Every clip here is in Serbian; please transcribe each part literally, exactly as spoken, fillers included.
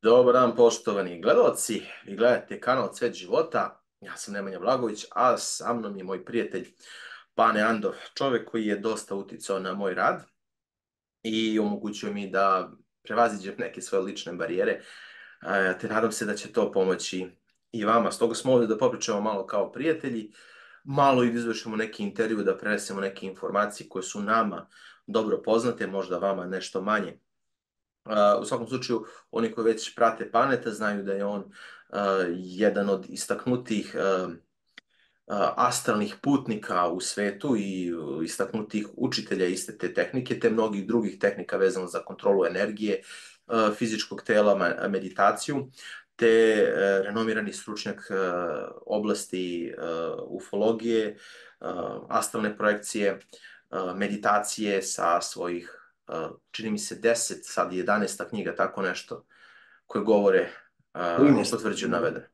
Dobar dan, poštovani gledaoci. Vi gledate kanal Cvet života. Ja sam Nemanja Blagović, a sa mnom je moj prijatelj Bane Andov, čovjek koji je dosta uticao na moj rad i omogućio mi da prevaziđem neke svoje lične barijere, e, te nadam se da će to pomoći i vama. Stoga smo ovdje da popričamo malo kao prijatelji, malo i da izvršimo neki intervju, da prenesemo neke informacije koje su nama dobro poznate, možda vama nešto manje. Uh, u svakom slučaju, oni koji već prate Paneta znaju da je on uh, jedan od istaknutih uh, uh, astralnih putnika u svetu i uh, istaknutih učitelja iste te tehnike, te mnogih drugih tehnika vezano za kontrolu energije, uh, fizičkog tela, ma- meditaciju, te uh, renomirani stručnjak uh, oblasti uh, ufologije, uh, astralne projekcije, uh, meditacije sa svojih uh, čini mi se deset, sad jedanaesta knjiga, tako nešto, koje govore uh, i trinaest. potvrđuju navedene.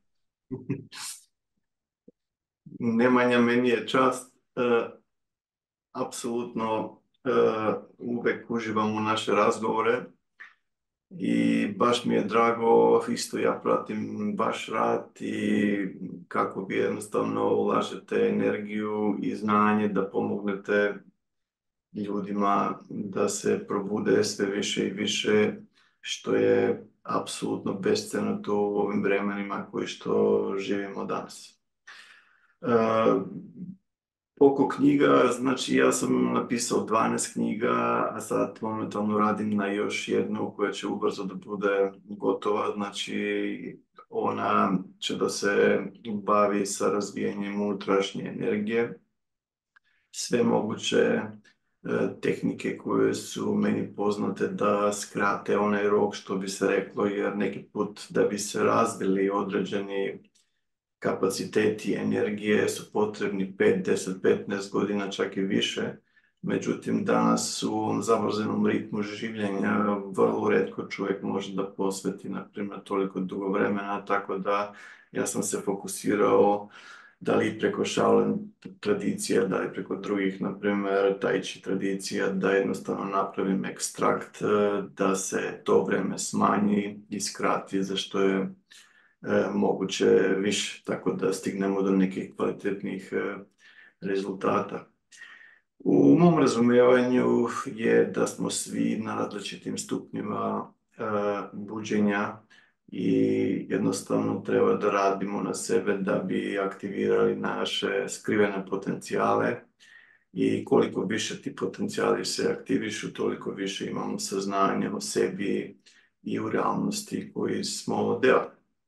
Nemanja, meni je čast, e, apsolutno e, uvek uživam u naše razgovore i baš mi je drago, isto ja pratim vaš rad i kako vi jednostavno ulažete energiju i znanje da pomognete ljudima da se probude sve više i više, što je apsolutno bescjenno u ovim vremenima koji što živimo danas. Uh, oko knjiga, znači ja sam napisao dvanaest knjiga, a sad momentalno radim na još jednu koja će ubrzo da bude gotova, znači ona će da se bavi sa razvijanjem unutrašnje energije, sve moguće e, tehnike koje su meni poznate da skrate onaj rok, što bi se reklo, jer neki put da bi se razvili određeni kapaciteti energije su potrebni pet, deset, petnaest godina, čak i više. Međutim, danas u ovom zabrzanom ritmu življenja vrlo retko čovjek može da posveti, na primjer, toliko dugo vremena, tako da ja sam se fokusirao da li preko Shaolin tradicije, da li preko drugih, na primjer, Tai Chi tradicija, da jednostavno napravim ekstrakt, da se to vreme smanji i skrati, za što je E, moguće više, tako da stignemo do nekih kvalitetnih e, rezultata. U mom razumijevanju je da smo svi na različitim stupnjima e, buđenja i jednostavno treba da radimo na sebe da bi aktivirali naše skrivene potencijale i koliko više ti potencijali se aktivišu, toliko više imamo saznanja o sebi i u realnosti koji smo deo.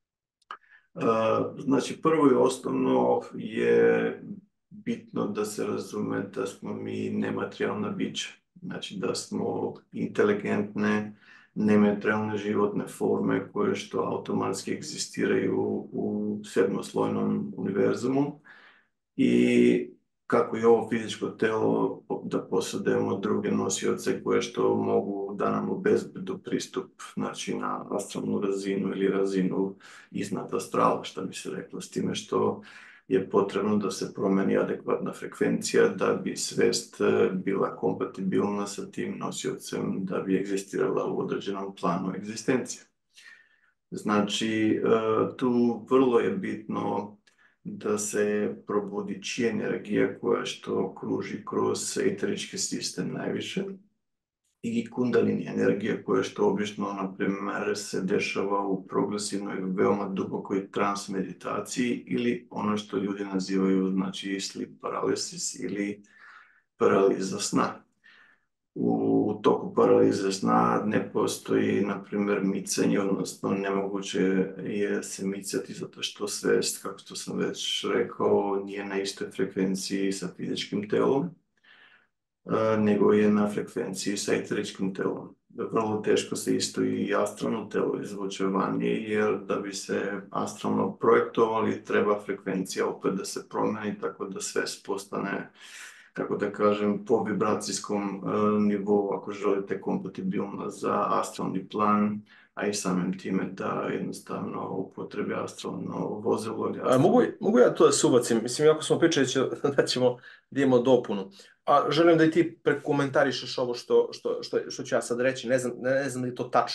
Znači, prvo i osnovno je bitno da se razume da smo mi nematerijalna bića. Znači, da smo inteligentne, nematerijalne životne forme koje što automatski egzistiraju u sedmoslojnom univerzumu. I kako je ovo fizičko telo, da posjedujemo druge nosioce koje što mogu da nam obezbedu pristup, znači, na astralnu razinu ili razinu iznad astrala, što bi se reklo, s time što je potrebno da se promeni adekvatna frekvencija da bi svest bila kompatibilna sa tim nosiocem, da bi egzistirala u određenom planu egzistencije. Znači, tu vrlo je bitno da se probudi čija energija koja što kruži kroz eterički sistem najviše i kundalini energija koja što obično, na primjer, se dešava u progresivnoj, veoma dubokoj trans meditaciji ili ono što ljudi nazivaju, znači, sleep paralysis ili paraliza sna. U toku paralize sna ne postoji, na primjer, micanje, odnosno nemoguće je se micati zato što svest, kako što sam već rekao, nije na istoj frekvenciji sa fizičkim telom, nego je na frekvenciji sa eteričkim telom. Vrlo teško se isto i astralno telo izvuče vanje, jer da bi se astralno projektovali treba frekvencija opet da se promeni, tako da svest postane, kako da kažem, po vibracijskom uh, nivou, ako želite, kompatibilno za astralni plan, a i samim time da jednostavno upotrebe astralno vozilo ili A, mogu, astralno. mogu ja to da se ubacim? Mislim, jako smo pričali će, da ćemo da imamo dopunu. A želim da i ti prekomentarišeš ovo što, što, što, što ću ja sad reći. Ne znam, ne, ne znam da je to tačno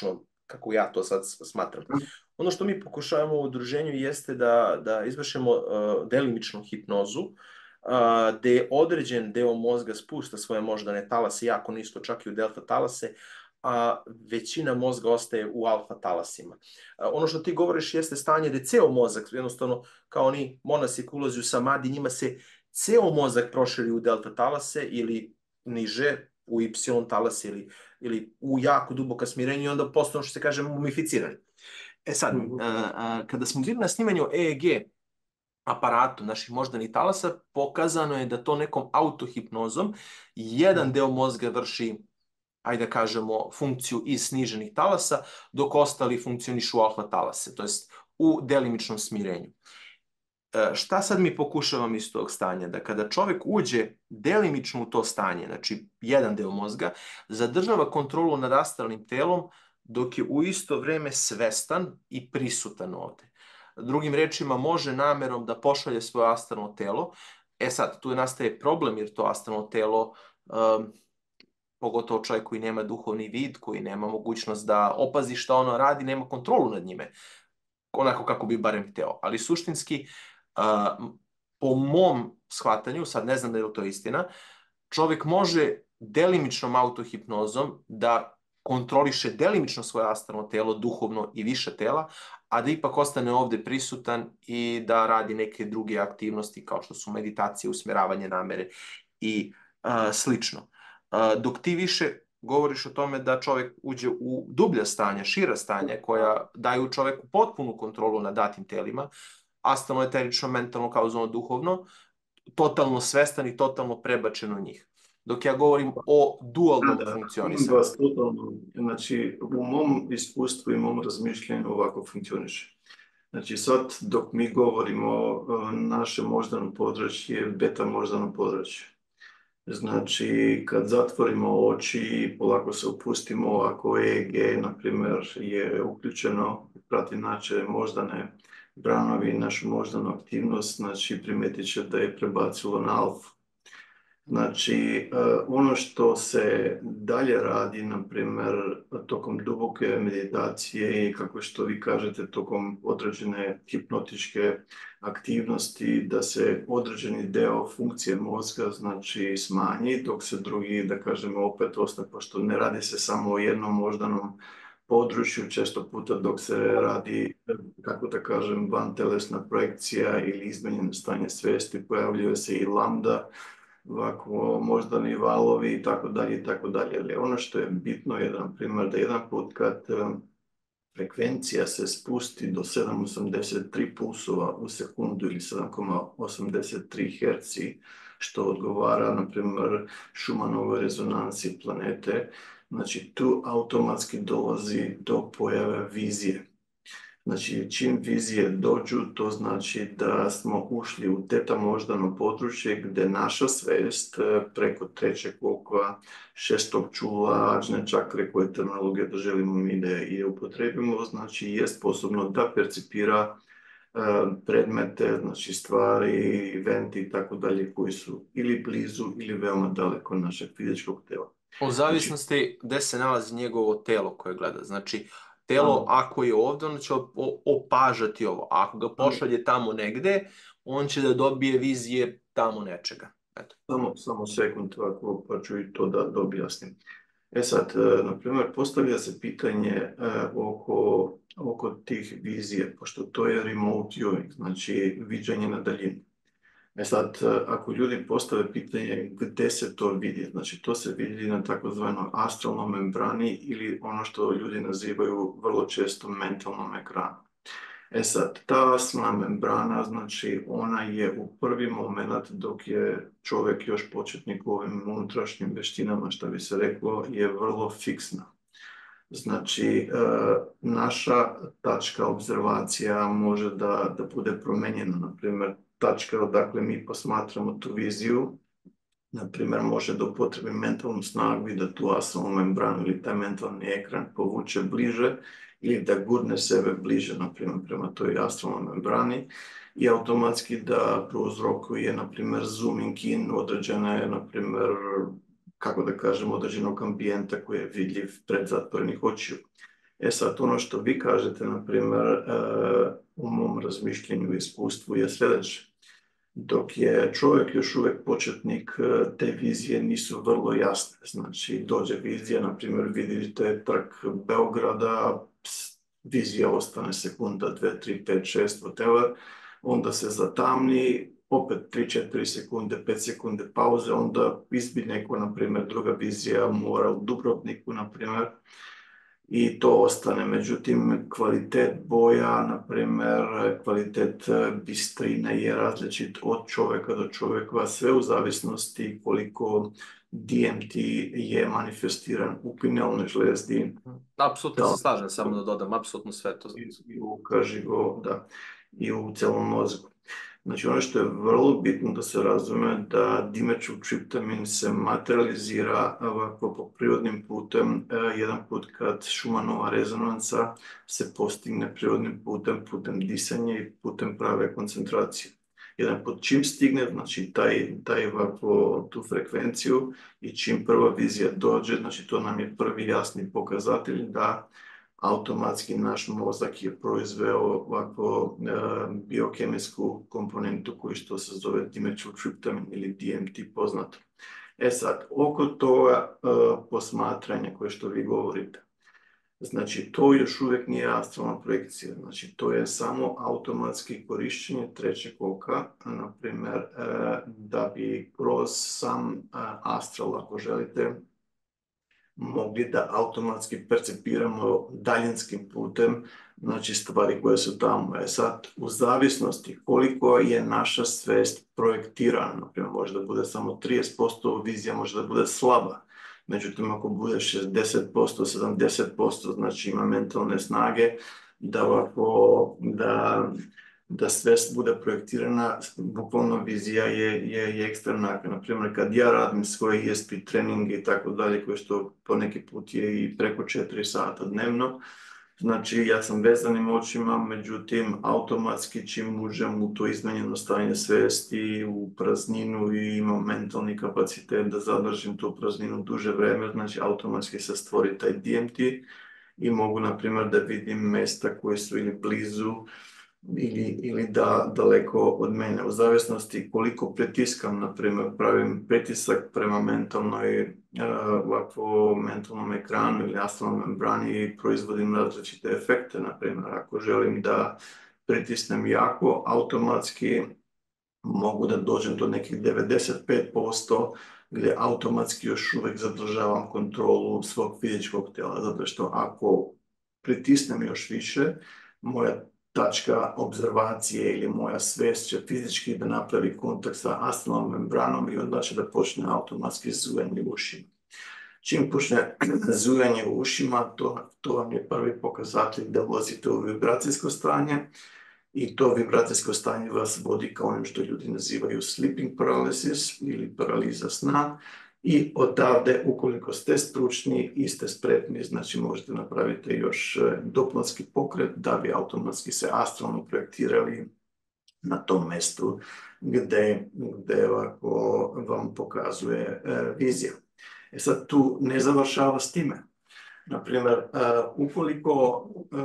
kako ja to sad smatram. Ono što mi pokušavamo u udruženju jeste da, da izvršimo uh, delimičnu hipnozu, uh, gde određen deo mozga spušta svoje moždane talase jako nisko, čak i u delta talase, a većina mozga ostaje u alfa talasima. Uh, ono što ti govoriš jeste stanje gde ceo mozak, jednostavno kao oni monasi koji ulazi u samadi, njima se ceo mozak proširi u delta talase ili niže, u Y talase ili, ili u jako duboka smirenja i onda postanu, što se kaže, mumificirani. E sad, Mhm. uh, uh, kada smo bili na snimanju E E G aparatu naših moždanih talasa, pokazano je da to nekom autohipnozom jedan deo mozga vrši, ajde da kažemo, funkciju iz sniženih talasa, dok ostali funkcionišu u alfa talase, to jest u delimičnom smirenju. E, šta sad mi pokušavamo iz tog stanja? Da kada čovek uđe delimično u to stanje, znači jedan deo mozga, zadržava kontrolu nad astralnim telom, dok je u isto vreme svestan i prisutan ovde. Drugim rečima, može namerom da pošalje svoje astralno telo. E sad, tu je nastaje problem, jer to astralno telo, um, pogotovo čovjek koji nema duhovni vid, koji nema mogućnost da opazi šta ono radi, nema kontrolu nad njime, onako kako bi barem hteo. Ali suštinski, uh, po mom shvatanju, sad ne znam da je to istina, čovjek može delimičnom autohipnozom da kontroliše delimično svoje astralno telo, duhovno i više tela, a da ipak ostane ovde prisutan i da radi neke druge aktivnosti kao što su meditacije, usmeravanje namere i uh, slično. Uh, dok ti više govoriš o tome da čovjek uđe u dublja stanja, šira stanja koja daju čovjeku potpunu kontrolu nad datim telima, astralno, eterično, mentalno, kauzalno, duhovno, totalno svestan i totalno prebačen u njih. Dok ja govorim o dualnom Da, da, funkcionisanju. vas totalno, znači u mom iskustvu i mom razmišljanju ovako funkcioniše. Znači sad dok mi govorimo, naše moždano područje je beta moždano područje. Znači kad zatvorimo oči i polako se upustimo, ako E E G, na primjer, je uključeno, prati naše moždane branovi, našu moždanu aktivnost, znači primetit će da je prebacilo na alfu. Znači, ono što se dalje radi, na primjer, tokom duboke meditacije i kako što vi kažete, tokom određene hipnotičke aktivnosti, da se određeni deo funkcije mozga, znači, smanji, dok se drugi, da kažemo, opet ostane, pošto ne radi se samo o jednom moždanom području, često puta dok se radi, kako da kažem, vantelesna projekcija ili izmenjeno stanje svesti, pojavljuje se i lambda, ovako moždani valovi i tako dalje i tako dalje. Ali ono što je bitno je, na primjer, da jedan put kad frekvencija se spusti do sedam zarez osamdeset tri pulsova u sekundu ili sedam zarez osamdeset tri herci, što odgovara, na primjer, Schumannovoj rezonansi planete, znači tu automatski dolazi do pojave vizije. Znači, čim vizije dođu, to znači da smo ušli u teta moždano područje gdje naša svest preko trećeg oka, šestog čula, ađne čakre, koje terminologije da želimo mi da je upotrebimo, znači je sposobno da percipira predmete, znači stvari, eventi i tako dalje koji su ili blizu ili veoma daleko našeg fizičkog tela. U zavisnosti gde se nalazi njegovo telo koje gleda. Znači, telo ako je ovde, on će opažati ovo. Ako ga pošalje tamo negde, on će da dobije vizije tamo nečega. Eto. Samo, samo sekund, ako pa ću i to da, da objasnim. E sad, na primjer, postavlja se pitanje e, oko, oko tih vizije, pošto to je remote viewing, znači viđanje na daljinu. E sad, ako ljudi postave pitanje gde se to vidi, znači to se vidi na takozvanoj astralnoj membrani ili ono što ljudi nazivaju vrlo često mentalnom ekranu. E sad, ta astralna membrana, znači ona je u prvi moment dok je čovjek još početnik u ovim unutrašnjim veštinama, što bi se reklo, je vrlo fiksna. Znači, naša tačka obzervacija može da, da bude promenjena, na primjer, tačka odakle mi posmatramo tu viziju, na primjer, može da upotrebi mentalnu snagu i da tu astralnu membranu ili taj mentalni ekran povuče bliže ili da gurne sebe bliže, na primjer, prema toj astralnoj membrani i automatski da prouzrokuje, na primjer, zooming in određene, na primjer, kako da kažem, određenog ambijenta koji je vidljiv pred zatvorenih očiju. E sad, ono što vi kažete, na primjer, e, u mom razmišljenju i iskustvu je sljedeće. Dok je čovjek još uvijek početnik, e, te vizije nisu vrlo jasne. Znači, dođe vizija, na primjer, vidite trg Beograda, ps, vizija ostane sekunda, dve, tri, pet, šest, whatever, onda se zatamni, opet tri, četiri sekunde, pet sekunde pauze, onda izbi neko, na primjer, druga vizija mora u Dubrovniku, na primjer, i to ostane. Međutim, kvalitet boja, na primjer, kvalitet e, bistrine je različit od čovjeka do čovjeka, sve u zavisnosti koliko D M T je manifestiran u pinealnoj žlijezdi, Apsolutno da se slažem, samo da dodam, apsolutno sve to. i i u kažigo, da, i u celom mozgu. Znači, ono što je vrlo bitno da se razume da dimetiltriptamin se materializira ovako po prirodnim putem. E, jedan put kad Schumannova rezonanca se postigne prirodnim putem, putem disanja i putem prave koncentracije. Jedan put čim stigne, znači taj, taj ovako, tu frekvenciju i čim prva vizija dođe, znači to nam je prvi jasni pokazatelj da automatski naš mozak je proizveo ovako e, biokemijsku komponentu koju što se zove dimetiltriptamin ili D M T poznato. E sad, oko toga e, posmatranja koje što vi govorite, znači to još uvijek nije astralna projekcija, znači to je samo automatski korištenje trećeg oka, na primjer, e, da bi kroz sam e, astral, ako želite, mogli da automatski percepiramo daljinskim putem, znači stvari koje su tamo. E sad, u zavisnosti koliko je naša svest projektirana, naprimjer, može da bude samo trideset posto, vizija može da bude slaba. Međutim, ako bude šezdeset posto, sedamdeset posto, znači ima mentalne snage da ovako, da da svest bude projektirana, bukvalno vizija je, je, je ekstremna. Naprimjer, kad ja radim svoje E S P treninge i tako dalje, koje što po neki put je i preko četiri sata dnevno, znači ja sam vezanim očima, međutim, automatski čim uđem u to izmenjeno stanje svesti, u prazninu i imam mentalni kapacitet da zadržim tu prazninu duže vreme, znači automatski se stvori taj D M T i mogu, na primjer, da vidim mesta koje su ili blizu, ili, ili da daleko od mene. U zavisnosti koliko pritiskam, na primjer, pravim pritisak prema mentalnoj, uh, ovako, mentalnom ekranu ili astralnoj membrani i proizvodim različite efekte. Na primjer, ako želim da pritisnem jako, automatski mogu da dođem do nekih devedeset pet posto gdje automatski još uvijek zadržavam kontrolu svog fizičkog tijela, zato što ako pritisnem još više, moja tačka obzervacije ili moja svest će fizički da napravi kontakt sa astralnom membranom i onda će da počne automatski zujanje u ušima. Čim počne zujanje u ušima, to, to vam je prvi pokazatelj da ulazite u vibracijsko stanje i to vibracijsko stanje vas vodi kao onim što ljudi nazivaju sleeping paralysis ili paraliza sna. I odavde, ukoliko ste stručni i ste spretni, znači možete napraviti još dopunski pokret da bi automatski se astralno projektirali na tom mjestu gdje, gdje ovako vam pokazuje e, vizija. E sad tu ne završava s time. Naprimjer, e, ukoliko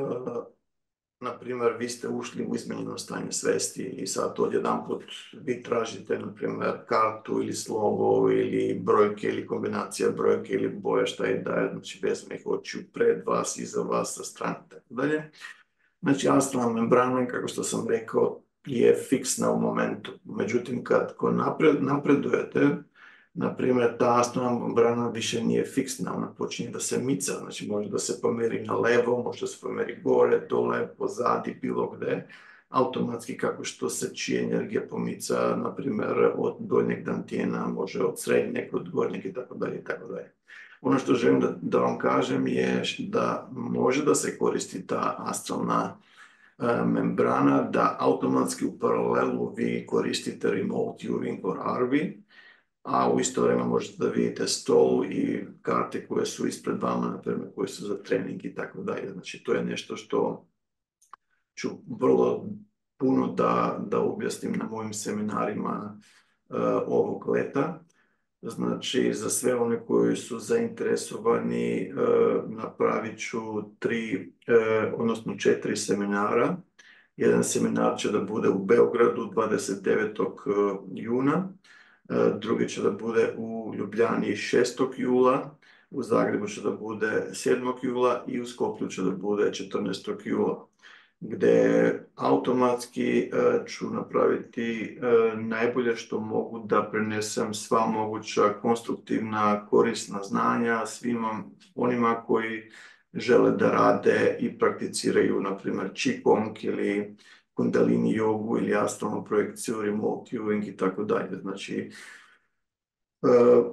e, na primjer, vi ste ušli u izmenjeno stanje svesti i sad odjedanput vi tražite, na primjer, kartu ili slovo ili brojke ili kombinacija brojke ili boja šta je daje, znači vezanih očiju pred vas, iza vas, sa strane i tako dalje. Znači, astralna membrana, kako što sam rekao, je fiksna u momentu. Međutim, kad ko napred, napredujete, na primjer, ta astralna membrana više nije fiksna, ona počinje da se mica, znači može da se pomeri na levo, može da se pomeri gore, dole, pozadi, bilo gde. Automatski kako što se čija energija pomica, na primjer, od donjeg dantijena, može od srednjeg, od gornjeg i tako dalje i tako dalje. Ono što želim da, da vam kažem je da može da se koristi ta astralna uh, membrana, da automatski u paralelu vi koristite remote viewing or R V, a u isto vrijeme možete da vidite stol i karte koje su ispred vama, na primjer, koje su za trening i tako dalje. Znači, to je nešto što ću vrlo puno da, da objasnim na mojim seminarima uh, ovog leta. Znači, za sve one koji su zainteresovani, e, napravit ću tri, e, odnosno četiri seminara. Jedan seminar će da bude u Beogradu dvadeset devetog juna, e, drugi će da bude u Ljubljani šestog jula, u Zagrebu će da bude sedmog jula i u Skoplju će da bude četrnaestog jula, gde automatski e, ću napraviti e, najbolje što mogu da prenesem sva moguća konstruktivna, korisna znanja svima onima koji žele da rade i prakticiraju, na primjer, Qigong ili Kundalini jogu ili astralnu projekciju, remote viewing i tako dalje. Znači, e,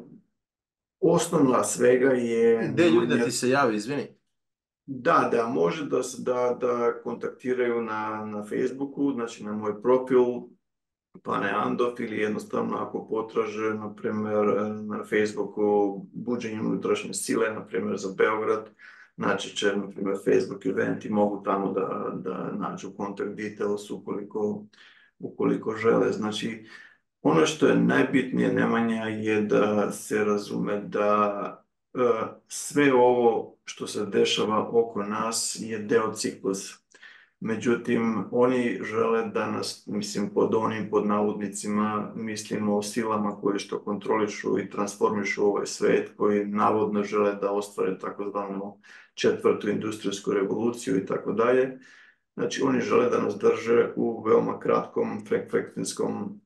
osnova svega je... Gde ljudi da ti se javi, izvini? Da, da, može da, da, da kontaktiraju na, na Facebooku, znači na moj profil Pane Andov, ili jednostavno ako potraže, na primjer, na Facebooku buđenje unutrašnje sile, na primjer za Beograd, znači će, na primjer, Facebook eventi, mogu tamo da, da nađu kontakt details ukoliko, ukoliko žele. Znači, ono što je najbitnije, Nemanja, je da se razume da uh, sve ovo što se dešava oko nas je deo ciklusa. Međutim, oni žele da nas, mislim, pod onim, pod navodnicima, mislimo o silama koje što kontrolišu i transformišu ovaj svet, koji navodno žele da ostvare takozvanu četvrtu industrijsku revoluciju i tako dalje. Znači, oni žele da nas drže u veoma kratkom frekvencijskom,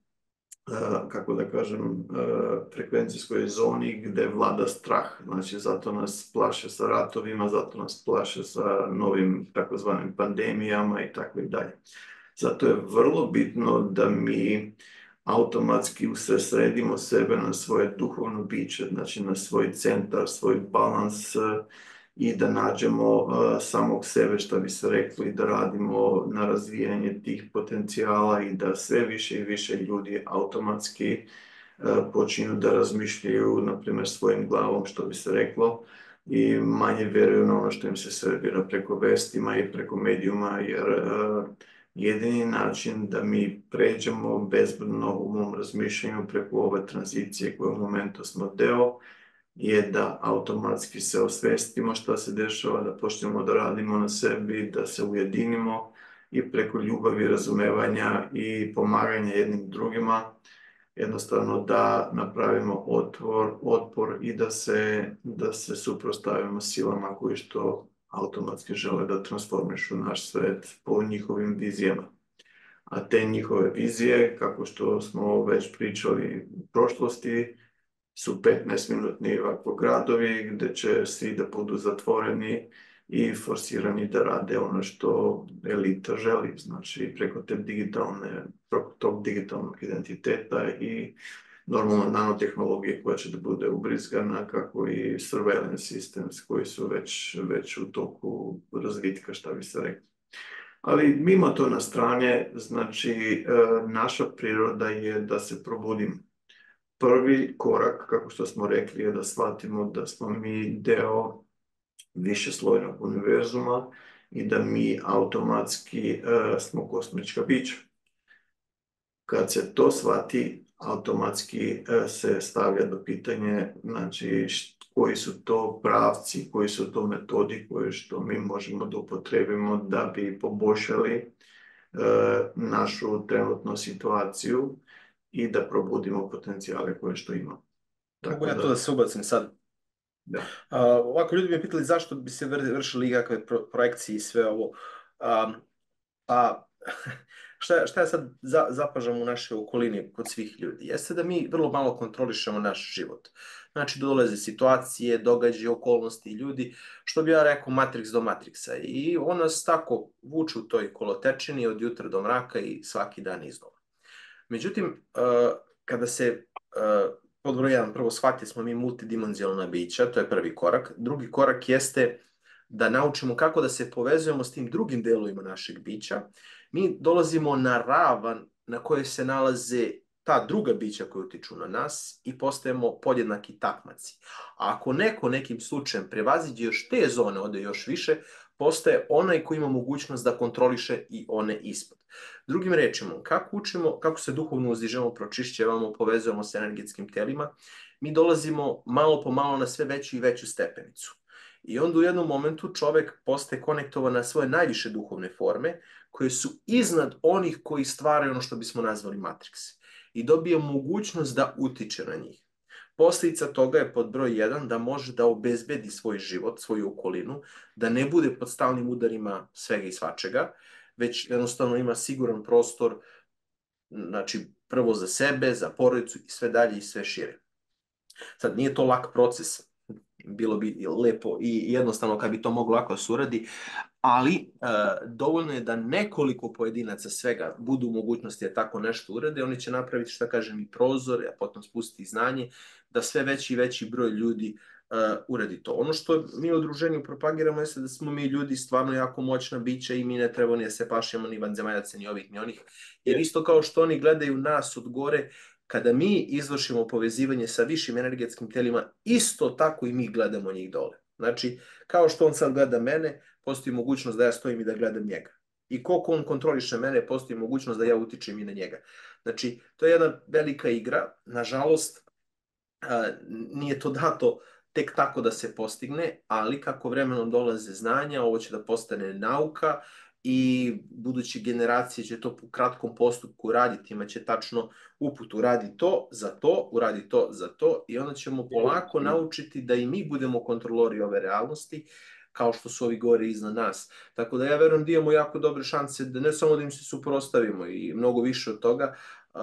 kako da kažem, frekvencijskoj zoni gde vlada strah. Znači, zato nas plaše sa ratovima, zato nas plaše sa novim takozvanim pandemijama i tako i dalje. Zato je vrlo bitno da mi automatski usredsredimo sebe na svoje duhovno biće, znači na svoj centar, svoj balans, i da nađemo uh, samog sebe, što bi se rekli, da radimo na razvijanje tih potencijala i da sve više i više ljudi automatski uh, počinju da razmišljaju, na primjer, svojim glavom, što bi se reklo, i manje vjeruju na ono što im se servira preko vestima i preko medijuma, jer uh, jedini način da mi pređemo bezbedno u mom razmišljanju preko ove tranzicije koje u momentu smo deo, je da automatski se osvestimo šta se dešava, da počnemo da radimo na sebi, da se ujedinimo i preko ljubavi, razumevanja i pomaganja jednim drugima, jednostavno da napravimo otvor, otpor i da se, da se suprotstavimo silama koji što automatski žele da transformišu naš svet po njihovim vizijama. A te njihove vizije, kako što smo već pričali u prošlosti, su petnaestminutni ovako gradovi gde će svi da budu zatvoreni i forsirani da rade ono što elita želi, znači preko te digitalne, preko tog digitalnog identiteta i normalno nanotehnologije koja će da bude ubrizgana, kako i surveillance systems koji su već, već u toku razvitka, šta bi se rekli. Ali mimo to na strane, znači naša priroda je da se probudimo. Prvi korak, kako što smo rekli, je da shvatimo da smo mi deo višeslojnog univerzuma i da mi automatski uh, smo kosmička bića. Kad se to shvati, automatski uh, se stavlja do pitanje, znači, koji su to pravci, koji su to metodi koje što mi možemo da upotrebimo da bi poboljšali uh, našu trenutnu situaciju i da probudimo potencijale koje što imamo. Mogu ja to da se ubacim sad? Da. Uh, ovako, ljudi mi je pitali zašto bi se vršili ikakve pro projekcije i sve ovo. Um, a šta, šta ja sad za, zapažam u našoj okolini kod svih ljudi? Jeste da mi vrlo malo kontrolišemo naš život. Znači, dolaze situacije, događaje, okolnosti i ljudi, što bi ja rekao Matrix do Matrixa. I on nas tako vuče u toj kolotečini od jutra do mraka i svaki dan iznova. Međutim, kada se pod broj jedan prvo shvati smo mi multidimenzionalna bića, to je prvi korak. Drugi korak jeste da naučimo kako da se povezujemo s tim drugim delovima našeg bića. Mi dolazimo na ravan na kojoj se nalaze ta druga bića koja utiču na nas i postajemo podjednaki takmaci. A ako neko nekim slučajem prevaziđe još te zone, ode još više, postaje onaj koji ima mogućnost da kontroliše i one ispod. Drugim rečima, kako učimo, kako se duhovno uzdižemo, pročišćavamo, povezujemo s energetskim telima, mi dolazimo malo po malo na sve veću i veću stepenicu. I onda u jednom momentu čovek postaje konektovan na svoje najviše duhovne forme, koje su iznad onih koji stvaraju ono što bismo nazvali Matrix. I dobije mogućnost da utiče na njih. Posljedica toga je pod broj jedan da može da obezbedi svoj život, svoju okolinu, da ne bude pod stalnim udarima svega i svačega, već jednostavno ima siguran prostor, znači prvo za sebe, za porodicu i sve dalje i sve šire. Sad, nije to lak proces, bilo bi lepo i jednostavno kad bi to moglo lako da se uradi, ali e, dovoljno je da nekoliko pojedinaca svega budu u mogućnosti da tako nešto urade, oni će napraviti, šta kažem, i prozor, a potom spustiti znanje, da sve veći i veći broj ljudi uh, uradi to. Ono što mi u udruženju propagiramo je da smo mi ljudi stvarno jako moćna bića i mi ne treba ni da se plašimo ni vanzemaljaca, ni ovih, ni onih, jer isto kao što oni gledaju nas od gore, kada mi izvršimo povezivanje sa višim energetskim telima, isto tako i mi gledamo njih dole. Znači, kao što on sad gleda mene, postoji mogućnost da ja stojim i da gledam njega. I koliko on kontroliše mene, postoji mogućnost da ja utičem i na njega. Znači, to je jedna velika igra. Nažalost, nije to dato tek tako da se postigne, ali kako vremenom dolaze znanja, ovo će da postane nauka i buduće generacije će to u kratkom postupku raditi, imaće tačno uput, uradi to za to, uradi to za to i onda ćemo polako naučiti da i mi budemo kontrolori ove realnosti, kao što su ovi gore iznad nas. Tako da ja verujem da imamo jako dobre šanse da ne samo da im se suprotstavimo i mnogo više od toga, uh,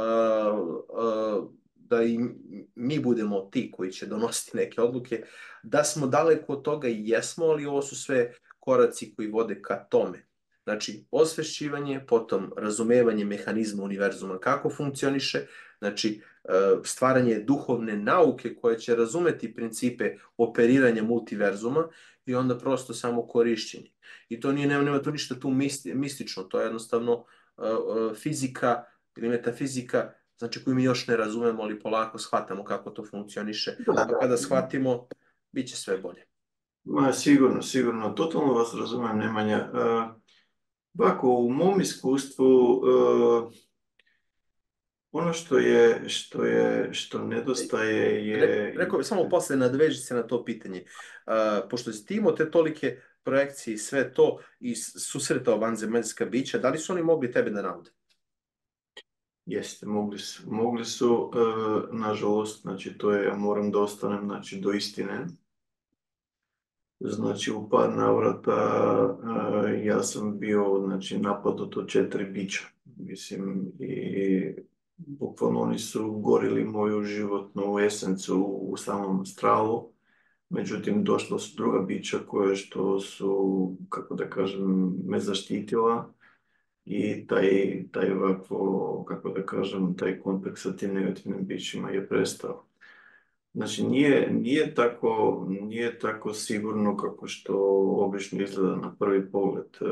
uh, da i mi budemo ti koji će donositi neke odluke, da smo daleko od toga i jesmo, ali ovo su sve koraci koji vode ka tome. Znači, osvešćivanje, potom razumevanje mehanizma univerzuma kako funkcioniše, znači stvaranje duhovne nauke koja će razumeti principe operiranja multiverzuma i onda prosto samo korišćenje. I to nije, nema tu ništa tu mistično, to je jednostavno fizika ili metafizika, znači koju mi još ne razumemo, ali polako shvatamo kako to funkcioniše. A kada shvatimo, bit će sve bolje. Ma, sigurno, sigurno. Totalno vas razumem, Nemanja. Ovako, u mom iskustvu, ono što je, što je, što nedostaje je... Rekao bih, samo posle nadveži se na to pitanje. Pošto si ti imao te tolike projekcije i sve to i susretao vanzemaljska bića, da li su oni mogli tebe da naude? Jeste, mogli su. Mogli su, e, nažalost, znači to je, ja moram da ostanem, znači, do istine. Znači, u par navrata e, ja sam bio, znači, napadnut od četiri bića. Mislim, i bukvalno oni su gorili moju životnu esencu u samom astralu. Međutim, došla su druga bića koje što su, kako da kažem, me zaštitila. I taj, taj ovako, kako da kažem, taj kontakt sa tim negativnim bićima je prestao. Znači, nije, nije, tako, nije tako sigurno kako što obično izgleda na prvi pogled. E,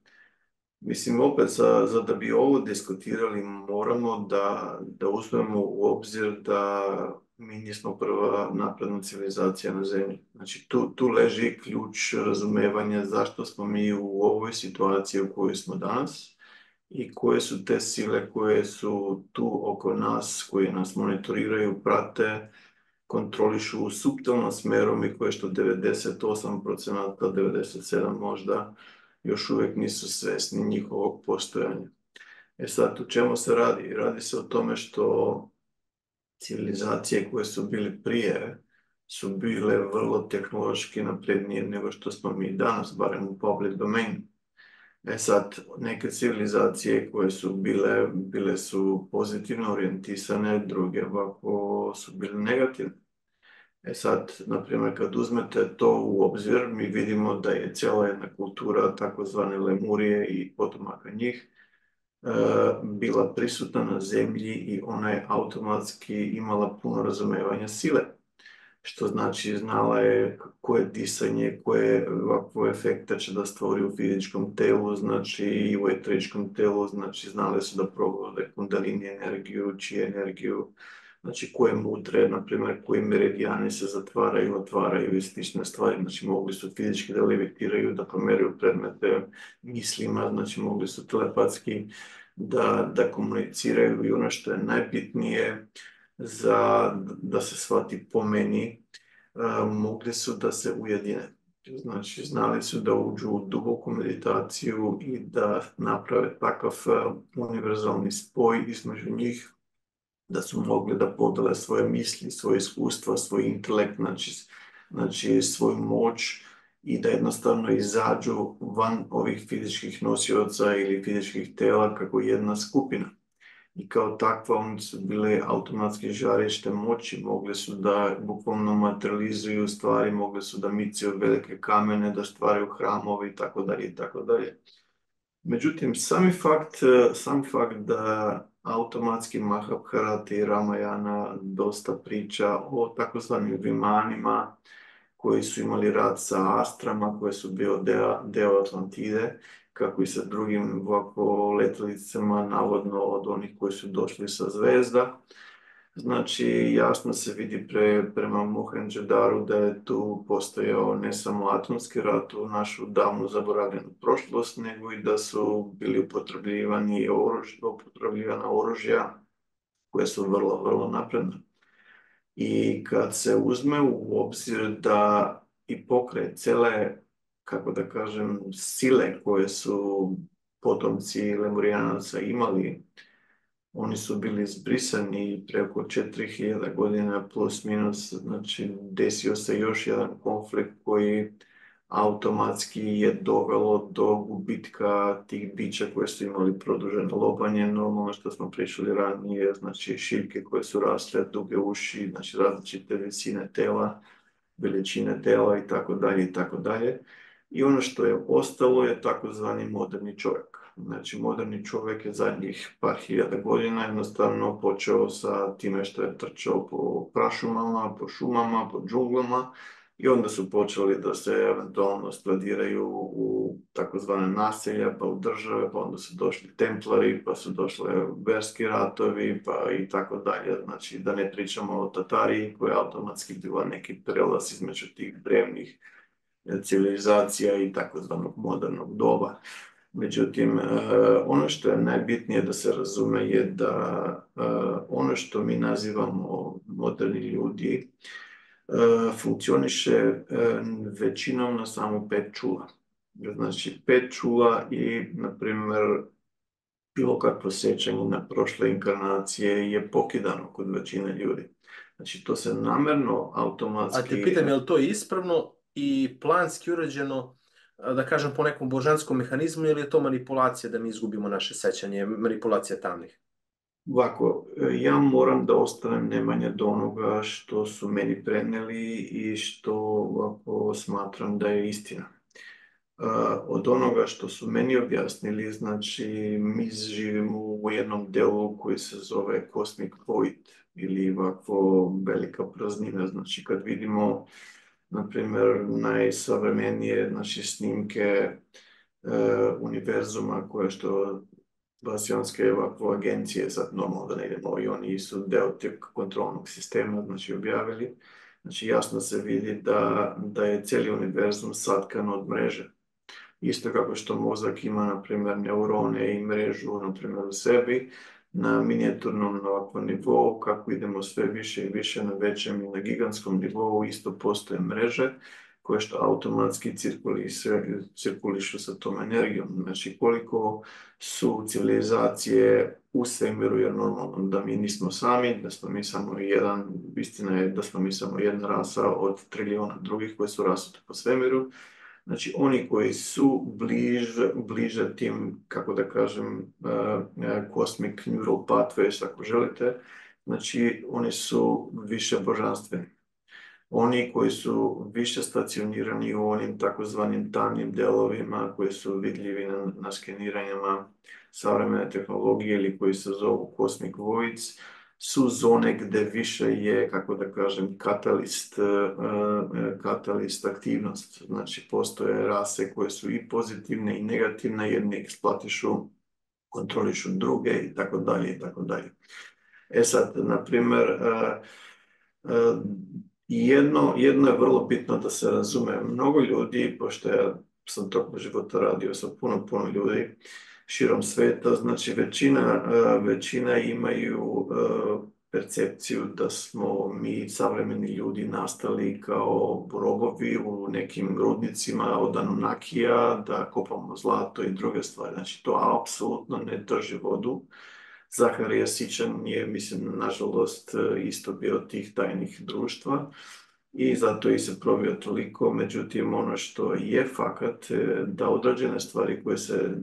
mislim, opet, za, za da bi ovo diskutirali, moramo da, da uzmemo u obzir da mi nismo prva napredna civilizacija na zemlji. Znači, tu, tu leži ključ razumevanja zašto smo mi u ovoj situaciji u kojoj smo danas i koje su te sile koje su tu oko nas, koje nas monitoriraju, prate, kontrolišu suptilno smerom i koje što devedeset osam procenata, devedeset sedam možda, još uvijek nisu svesni njihovog postojanja. E sad, u čemu se radi? Radi se o tome što civilizacije koje su bile prije su bile vrlo tehnološki naprednije nego što smo mi danas, barem u public domain. E sad, neke civilizacije koje su bile, bile su pozitivno orijentisane, druge ovako su bile negativne. E sad, na primjer, kad uzmete to u obzir, mi vidimo da je cijela jedna kultura, takozvane Lemurije i potomaka njih, e, bila prisutna na zemlji i ona je automatski imala puno razumevanja sile. Što znači, znala je koje disanje, koje ovakve efekte će da stvori u fizičkom telu, znači i u eteričkom telu, znači znali su da provode kundalini energiju, čiju energiju, znači koje mudre, na primjer, koji meridijani se zatvaraju, otvaraju i slične stvari, znači mogli su fizički da levitiraju, da pomeraju predmete mislima, znači mogli su telepatski da, da komuniciraju i ono što je najbitnije, za, da se shvati po meni, mogli su da se ujedine. Znači, znali su da uđu u duboku meditaciju i da naprave takav univerzalni spoj između njih, da su mogli da podele svoje misli, svoje iskustva, svoj intelekt, znači, znači svoju moć i da jednostavno izađu van ovih fizičkih nosioca ili fizičkih tela kako jedna skupina. I kao takva oni su bile automatski žarište moći, mogli su da bukvalno materializuju stvari, mogli su da micaju velike kamene, da stvaraju hramove i tako dalje i tako dalje. Međutim, sami fakt, sam fakt da automatski Mahabharata i Ramayana dosta priča o takozvanim vimanima koji su imali rad sa astrama, koje su bio deo, deo Atlantide, kako i sa drugim ovako letjelicama, navodno od onih koji su došli sa zvezda. Znači, jasno se vidi pre, prema Mohendžodaru da je tu postojao ne samo atomski rat u našu davnu zaboravljenu prošlost, nego i da su bili upotrebljivani oruž, upotrebljivana oružja koje su vrlo, vrlo napredne. I kad se uzme u obzir da i pokraj cele, kako da kažem, sile koje su potomci Lemurijanaca imali, oni su bili zbrisani preko četiri hiljade godina plus minus, znači desio se još jedan konflikt koji automatski je dovelo do gubitka tih bića koje su imali produženo lobanje, normalno što smo pričali ranije, znači šiljke koje su rasle, duge uši, znači različite visine tela, veličine tela i tako dalje i tako dalje. I ono što je ostalo je takozvani moderni čovjek. Znači, moderni čovjek je zadnjih par hiljada godina jednostavno počeo sa time što je trčao po prašumama, po šumama, po džunglama i onda su počeli da se eventualno skladiraju u takozvane naselja, pa u države, pa onda su došli templari, pa su došle verski ratovi, pa i tako dalje. Znači, da ne pričamo o Tatariji koja je automatski bila neki prelaz između tih drevnih civilizacija i takozvanog modernog doba. Međutim, ono što je najbitnije da se razume je da ono što mi nazivamo moderni ljudi funkcioniše većinom na samo pet čula. Znači, pet čula i, na primjer, bilo kakvo sjećanje na prošle inkarnacije je pokidano kod većine ljudi. Znači, to se namjerno automatski... A te pitam, je li to ispravno i planski uređeno, da kažem, po nekom božanskom mehanizmu, ili je to manipulacija da mi izgubimo naše sećanje, manipulacija tamnih? Ovako, ja moram da ostanem nemanje do onoga što su meni prenijeli i što ovako smatram da je istina. Od onoga što su meni objasnili, znači mi živimo u jednom delu koji se zove Cosmic Void ili ovako velika praznina. Znači kad vidimo, na primjer, najsavremenije znači, snimke e, univerzuma koje što Vasijanske ovako agencije, sad normalno da ne idemo i oni su deo tog kontrolnog sistema, znači objavili. Znači jasno se vidi da, da je cijeli univerzum satkan od mreže. Isto kako što mozak ima, na primjer, neurone i mrežu, na primjer, u sebi, na minijaturnom ovakvom nivou, kako idemo sve više i više na većem i na gigantskom nivou, isto postoje mreže koje što automatski cirkulišu sa tom energijom. Znači, koliko su civilizacije u svemiru, jer normalno da mi nismo sami, da smo mi samo jedan, istina je da smo mi samo jedna rasa od trilijona drugih koje su rasute po svemiru. Znači, oni koji su bliže, bliže tim, kako da kažem, uh, cosmic neural pathways, ako želite, znači, oni su više božanstveni. Oni koji su više stacionirani u onim takozvanim tamnim delovima koji su vidljivi na, na skeniranjima savremene tehnologije ili koji se zovu cosmic voids, su zone gdje više je, kako da kažem, katalist, katalist aktivnost. Znači, postoje rase koje su i pozitivne i negativne, jedni eksploatišu, kontrolišu druge i tako dalje i tako dalje. E sad, na primjer, jedno, jedno je vrlo bitno da se razume. Mnogo ljudi, pošto ja sam tokom života radio sa puno, puno ljudi, širom sveta, znači većina, većina imaju percepciju da smo mi savremeni ljudi nastali kao robovi u nekim rudnicima od Anunnakija, da kopamo zlato i druge stvari. Znači, to apsolutno ne drži vodu. Zaharija Sićan je, mislim, nažalost, isto bio tih tajnih društva i zato i se probio toliko. Međutim, ono što je fakat, da određene stvari koje se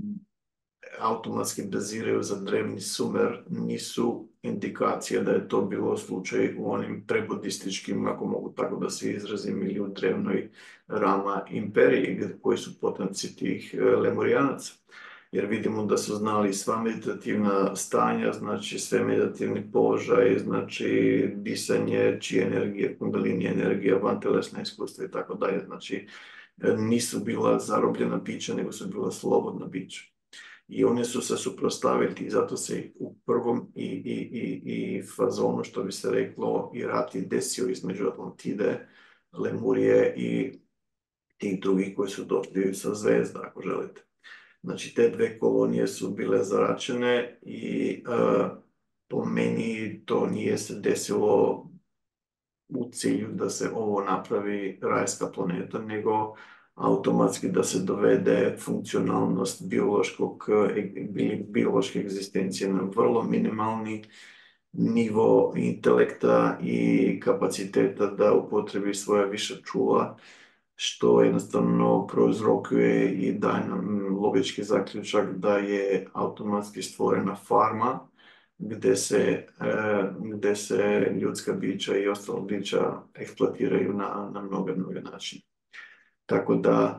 automatski baziraju za drevni Sumer nisu indikacija da je to bilo slučaj u onim prebudističkim, ako mogu tako da se izrazim, ili u drevnoj Rama imperiji, koji su potomci tih Lemurijanaca. Jer vidimo da su znali sva meditativna stanja, znači sve meditativni položaj, znači disanje, čije energije, kundalini energija, vantelesna iskustva i tako dalje. Znači nisu bila zarobljena bića, nego su bila slobodna bića. I oni su se suprotstavili i zato se u prvom i, i, i, i fazonu, što bi se reklo, i rat i desio između Atlantide, Lemurije i tih drugih koji su došli sa zvezda, ako želite. Znači, te dve kolonije su bile zaračene i uh, po meni to nije se desilo u cilju da se ovo napravi rajska planeta, nego automatski da se dovede funkcionalnost biološkog, biološke egzistencije na vrlo minimalni nivo intelekta i kapaciteta da upotrebi svoja više čula, što jednostavno prouzrokuje i daje nam logički zaključak da je automatski stvorena farma gdje se, gdje se ljudska bića i ostala bića eksploatiraju na, na mnoge, mnoge načine. Tako da,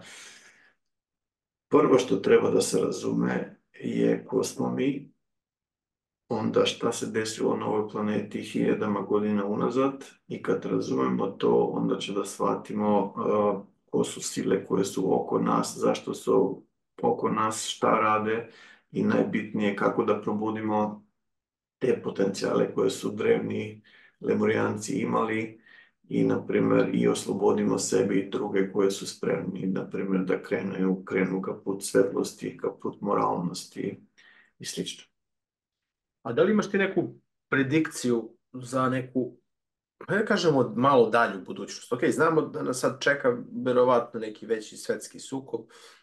prvo što treba da se razume je ko smo mi, onda šta se desilo na ovoj planeti hiljadama godina unazad i kad razumemo to, onda će da shvatimo uh, ko su sile koje su oko nas, zašto su oko nas, šta rade i najbitnije kako da probudimo te potencijale koje su drevni Lemurijanci imali i, na primjer, i oslobodimo sebi i druge koje su spremni, na primjer, da krenu, krenu ka put svetlosti, ka put moralnosti i slično. A da li imaš ti neku predikciju za neku, ne kažemo malo dalju budućnost? Ok, znamo da nas sad čeka verovatno neki veći svetski sukob.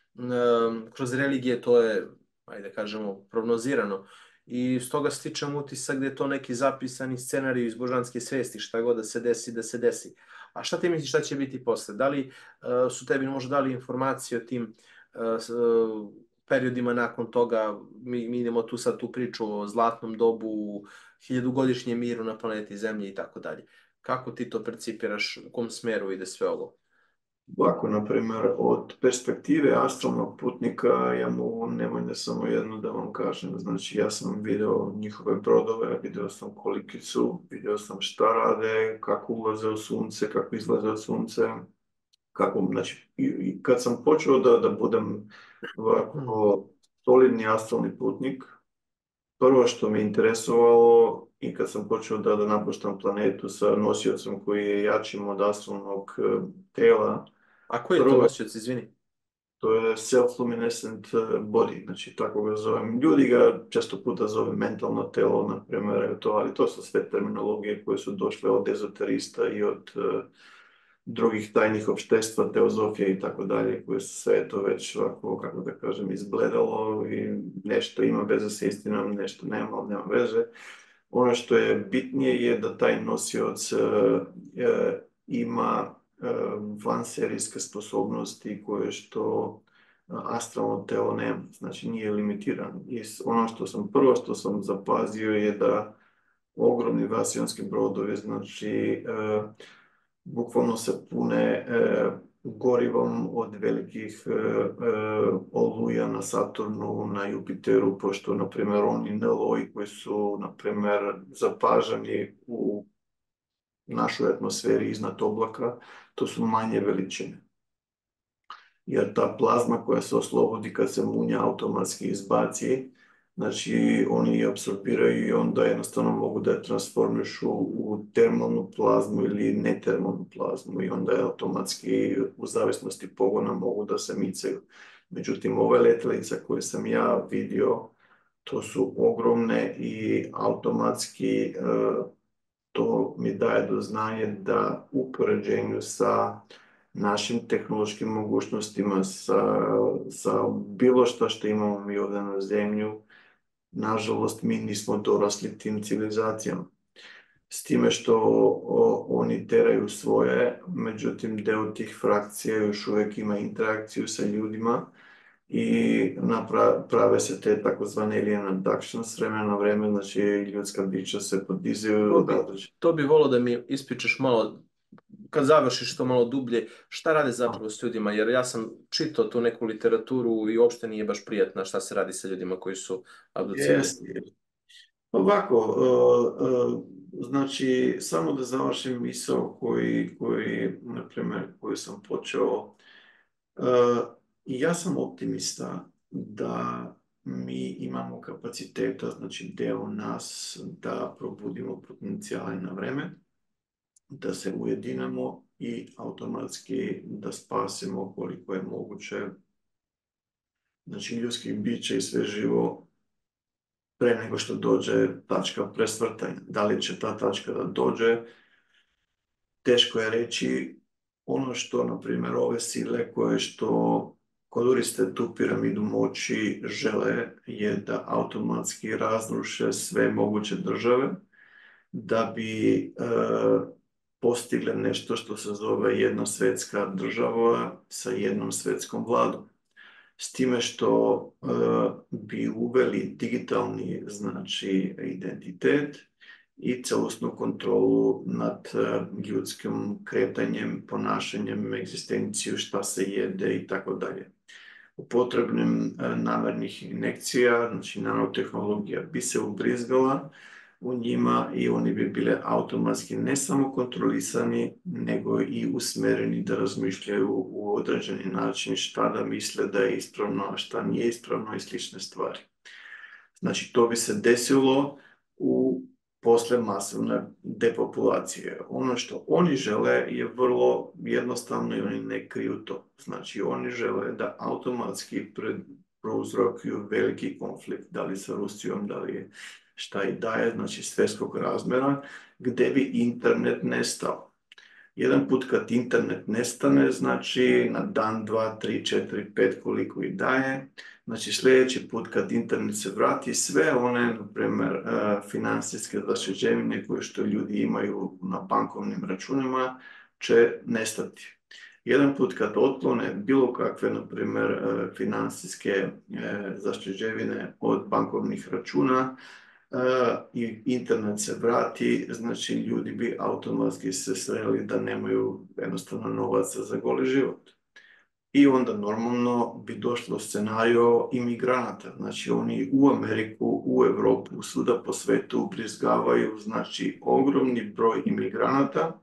Um, kroz religije to je, ajde da kažemo, prognozirano. I stoga stičem utisak da je to neki zapisani scenarij iz božanske svesti, šta god da se desi, da se desi. A šta ti misliš šta će biti posle? Da li uh, su tebi možda dali informacije o tim uh, periodima nakon toga? Mi, mi idemo tu sad tu priču o zlatnom dobu, hiljadugodišnjem miru na planeti Zemlji i tako dalje. Kako ti to percipiraš, u kom smeru ide sve ovo? Ovako, na primjer, od perspektive astralnog putnika ja mogu nemojne samo jedno da vam kažem. Znači, ja sam vidio njihove brodove, vidio sam koliki su, vidio sam šta rade, kako ulaze u sunce, kako izlaze od sunce. Kako, znači, i, i kad sam počeo da, da budem ovako solidni astralni putnik, prvo što me interesovalo i kad sam počeo da, da napuštam planetu sa nosiocem koji je jačim od astralnog tela. A koji je to nosioc, izvini? To je self-luminescent body, znači tako ga zovem. Ljudi ga često puta zove mentalno telo, na primjer, to, ali to su sve terminologije koje su došle od ezoterista i od uh, drugih tajnih opštestva, teozofije i tako dalje, koje su sve to već ovako, kako da kažem, izgledalo i nešto ima veze sa istinom, nešto nema, ali nema veze. Ono što je bitnije je da taj nosioc uh, uh, ima vanserijske sposobnosti koje što astralno telo nema, znači nije limitiran. I ono što sam prvo što sam zapazio je da ogromni vasionski brodovi, znači uh, bukvalno se pune uh, gorivom od velikih uh, oluja na Saturnu, na Jupiteru, pošto, na primjer, oni neloji koji su, na primjer, zapažani u našoj atmosferi iznad oblaka, to su manje veličine. Jer ta plazma koja se oslobodi kad se munja automatski izbaci, znači oni je apsorbiraju i onda jednostavno mogu da je transformišu u termalnu plazmu ili netermalnu plazmu i onda je automatski u zavisnosti pogona mogu da se micaju. Međutim, ove letelice koje sam ja vidio, to su ogromne i automatski e, to mi daje do znanja da u poređenju sa našim tehnološkim mogućnostima, sa, sa bilo što što imamo mi ovdje na zemlju, nažalost mi nismo dorasli tim civilizacijama. S time što o, oni teraju svoje, međutim deo tih frakcija još uvijek ima interakciju sa ljudima i napra- prave se te takozvane alien abduction s vremena na vreme, znači ljudska bića se podizaju To od bi, različitih. to bi volio da mi ispričaš malo, kad završiš to malo dublje, šta rade zapravo s ljudima, jer ja sam čitao tu neku literaturu i uopšte nije baš prijatna šta se radi sa ljudima koji su abducirani. Jest, jest. Ovako, e, e, znači, samo da završim misao koji, koji, na primjer, koju sam počeo. E, ja sam optimista da mi imamo kapaciteta, znači deo nas, da probudimo potencijale na vreme, da se ujedinamo i automatski da spasimo koliko je moguće, znači ljudskih bića i sve živo pre nego što dođe tačka presvrtanja. Da li će ta tačka da dođe, teško je reći. Ono što, na primjer, ove sile koje što koriste tu piramidu moći žele je da automatski razruše sve moguće države da bi e, postigle nešto što se zove jedna svjetska država sa jednom svjetskom vladom. S time što e, bi uveli digitalni, znači, identitet i celostnu kontrolu nad e, ljudskim kretanjem, ponašanjem, egzistenciju, šta se jede i tako dalje. Upotrebnim e, namernih injekcija, znači nanotehnologija bi se ubrizgala u njima i oni bi bile automatski ne samo kontrolisani, nego i usmereni da razmišljaju u određeni način šta da misle da je ispravno, a šta nije ispravno i slične stvari. Znači, to bi se desilo u posle masovne depopulacije. Ono što oni žele je vrlo jednostavno i oni ne kriju to. Znači, oni žele da automatski prouzrokuju veliki konflikt, da li sa Rusijom, da li šta i daje, znači svjetskog razmjera, gdje bi internet nestao. Jedan put kad internet nestane, znači na dan, dva, tri, četiri, pet, koliko i daje, znači sljedeći put kad internet se vrati, sve one, na primjer, financijske zaštićevine koje što ljudi imaju na bankovnim računima će nestati. Jedan put kad otklone bilo kakve, na primjer, financijske zaštićevine od bankovnih računa, Uh, i internet se vrati, znači ljudi bi automatski se sreli da nemaju jednostavno novaca za goli život. I onda normalno bi došlo scenario imigranata, znači oni u Ameriku, u Europu, svuda po svetu ubrizgavaju, znači ogromni broj imigranata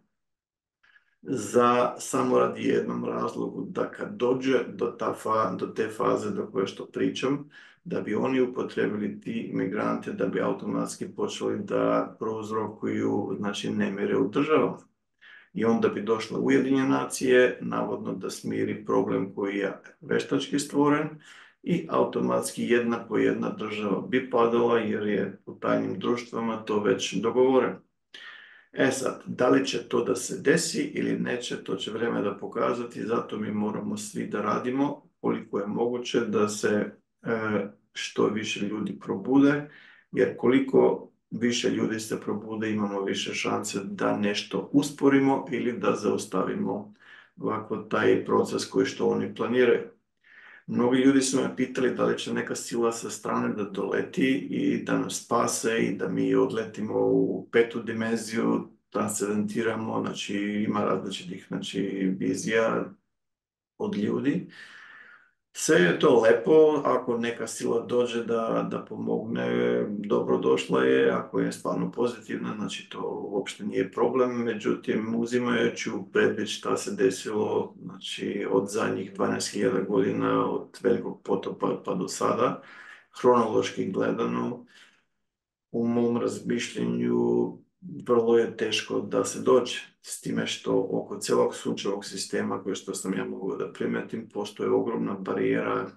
za samo radi jednom razlogu da kad dođe do, ta fa, do te faze do koje što pričam, da bi oni upotrebili ti imigrante, da bi automatski počeli da prouzrokuju, znači, nemire u državama. I onda bi došla Ujedinjene nacije, navodno da smiri problem koji je veštački stvoren i automatski jedna po jedna država bi padala jer je u tajnim društvama to već dogovoreno. E sad, da li će to da se desi ili neće, to će vreme da pokazati, zato mi moramo svi da radimo koliko je moguće da se e, što više ljudi probude, jer koliko više ljudi se probude imamo više šanse da nešto usporimo ili da zaustavimo ovako taj proces koji što oni planiraju. Mnogi ljudi su me pitali da li će neka sila sa strane da doleti i da nas spase i da mi odletimo u petu dimenziju, transcendentiramo, znači ima različitih, znači, vizija od ljudi. Sve je to lepo, ako neka sila dođe da, da pomogne, dobrodošla je, ako je stvarno pozitivna, znači to uopšte nije problem, međutim, uzimajući u predvid šta se desilo, znači od zadnjih dvanaest hiljada godina, od velikog potopa pa do sada, hronološki gledano, u mom razmišljenju vrlo je teško da se dođe, s time što oko celog sunčevog sistema, koje što sam ja mogao da primetim, postoje ogromna barijera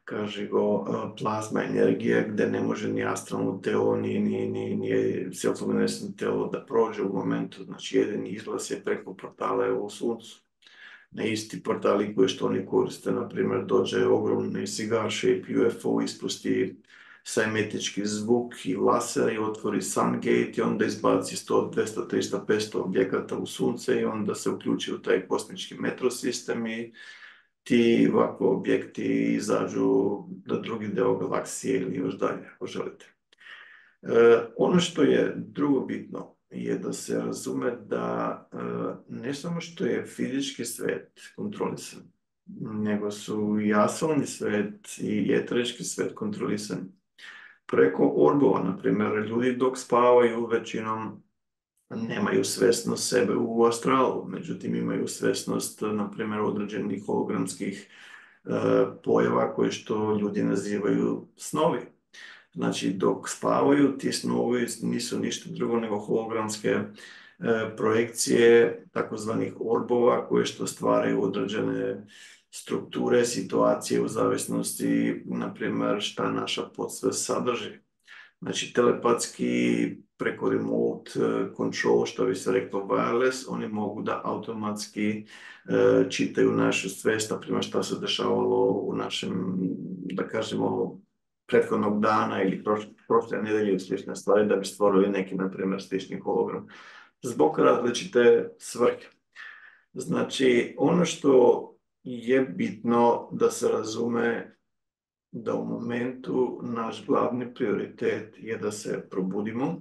kaže go, plazma energije gdje ne može ni astralno telo, ni, ni, ni, ni self-luminescent telo da prođe u momentu. Znači, jedini izlaz je preko portala u Suncu. Na isti portali koje što oni koriste, na primjer, dođe ogromni cigar shape U F O, ispusti sajmetički zvuk i laser i otvori Sungate i onda izbaci sto, dvjesto, tristo, petsto objekata u Sunce i onda se uključi u taj kosmički metrosistem i ti ovako objekti izađu do drugi deo galaksije ili još dalje, ako želite. E, ono što je drugo bitno je da se razume da e, ne samo što je fizički svet kontrolisan, nego su i astralni svet i eterički svet kontrolisan preko orbova. Na primjer, ljudi dok spavaju većinom nemaju svesnost sebe u astralu, međutim imaju svesnost, na primjer, određenih hologramskih e, pojava koje što ljudi nazivaju snovi. Znači, dok spavaju, ti snovi nisu ništa drugo nego hologramske e, projekcije takozvanih orbova koje što stvaraju određene strukture, situacije u zavisnosti, na primjer, šta naša podsvest sadrži. Znači, telepatski preko remote control, što bi se reklo wireless, oni mogu da automatski e, čitaju našu svest, na primjer šta se dešavalo u našem, da kažemo, prethodnog dana ili prošle, prošle nedelje i slične stvari, da bi stvorili neki, na primjer, slični hologram. Zbog različite svrhe. Znači, ono što je bitno da se razume da u momentu naš glavni prioritet je da se probudimo,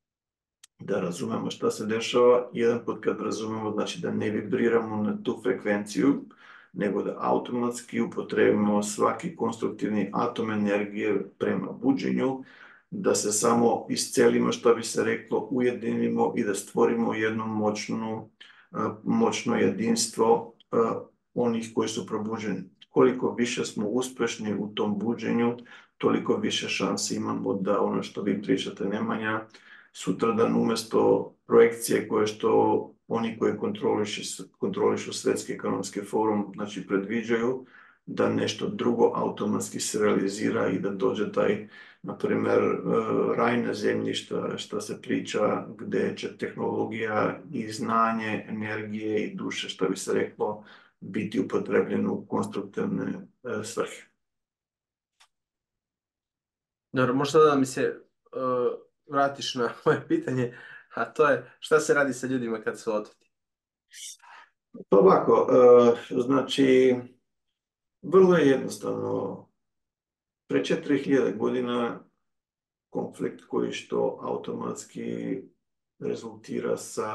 da razumemo šta se dešava. Jedan put kad razumemo, znači da ne vibriramo na tu frekvenciju, nego da automatski upotrebimo svaki konstruktivni atom energije prema buđenju, da se samo iscelimo, što bi se reklo, ujedinimo i da stvorimo jedno moćno, moćno jedinstvo onih koji su probuđeni. Koliko više smo uspešni u tom buđenju, toliko više šansi imamo da ono što vi pričate, Nemanja, sutradan umjesto projekcije koje što oni koji kontrolišu, kontrolišu Svjetski ekonomski forum, znači predviđaju da nešto drugo automatski se realizira i da dođe taj, na primjer, raj na zemlji, šta, šta se priča, gdje će tehnologija i znanje, energije i duše, što bi se reklo, biti upotrebljeno u konstruktivne e, svrhe. Dobro, možda da mi se uh, vratiš na moje pitanje, a to je šta se radi sa ljudima kad su otuti? Pa ovako, uh, znači, vrlo je jednostavno. Pre četiri hiljade godina konflikt koji što automatski rezultira sa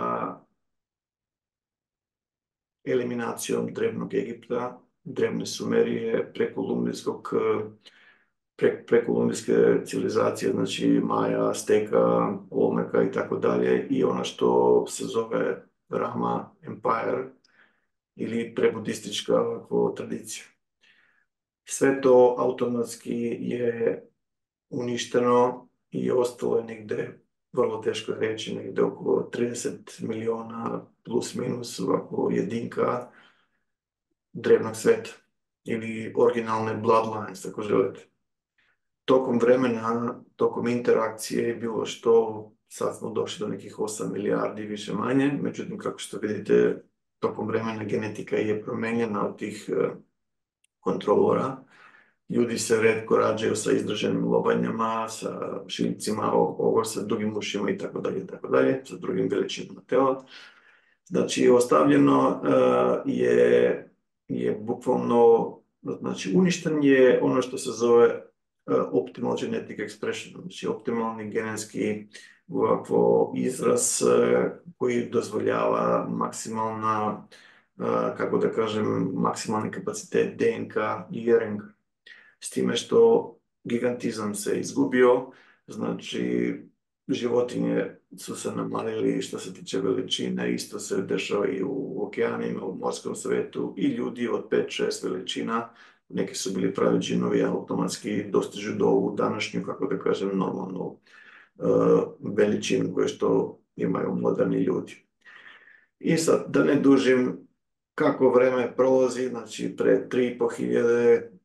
eliminacijom drevnog Egipta, drevne Sumerije, prekolumbijskog, pre, prekolumbijske civilizacije, znači Maja, Azteka, Olmeka i tako dalje, i ono što se zove Rama Empire ili prebudistička tradicija. Sve to automatski je uništeno i ostalo je negde, vrlo teško reći, negde oko trideset miliona plus minus ovako jedinka drevnog sveta ili originalne bloodlines, ako želite. Tokom vremena, tokom interakcije je bilo što, sad smo došli do nekih osam milijardi više manje, međutim, kako što vidite, tokom vremena genetika je promenjena od tih kontrolora. Ljudi se retko rađaju sa izdrženim lobanjama, sa šiljcima, ovo sa dugim ušima i tako dalje, tako dalje, sa drugim veličinama tela. Znači, ostavljeno uh, je, je bukvalno, znači, uništen je ono što se zove uh, optimal genetic expression, znači optimalni genetski ovako izraz uh, koji dozvoljava maksimalna, uh, kako da kažem, maksimalni kapacitet D N K i R N K. S time što gigantizam se izgubio, znači životinje su se namalili što se tiče veličine, isto se dešava i u okeanima, u morskom svetu, i ljudi od pet šest veličina, neki su bili pravi džinovi, automatski dostižu do ovu današnju, kako da kažem, normalnu uh, veličinu koje što imaju moderni ljudi. I sad, da ne dužim, kako vreme prolazi, znači pre tri i po hiljade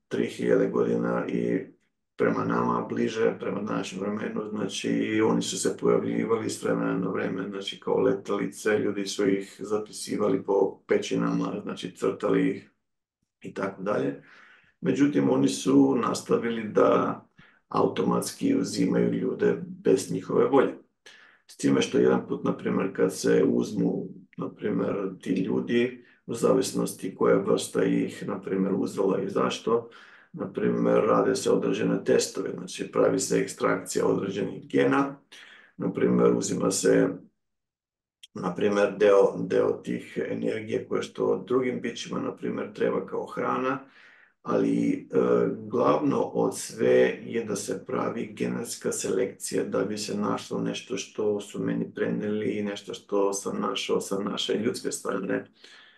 tri hiljade godina i prema nama bliže, prema našem vremenu, znači oni su se pojavljivali s vremena na vreme, znači kao letelice, ljudi su ih zapisivali po pećinama, znači crtali ih i tako dalje. Međutim, oni su nastavili da automatski uzimaju ljude bez njihove volje. S time što jedan put, na primjer, kad se uzmu, na primjer, ti ljudi, u zavisnosti koja vrsta ih, na primjer, uzela i zašto, na primjer, rade se određene testove, znači pravi se ekstrakcija određenih gena, na primjer, uzima se, na primjer, deo, deo tih energije koje što drugim bićima, na primjer, treba kao hrana, ali e, glavno od sve je da se pravi genetska selekcija da bi se našlo nešto što su meni prenijeli i nešto što sam našao sa naše ljudske strane e,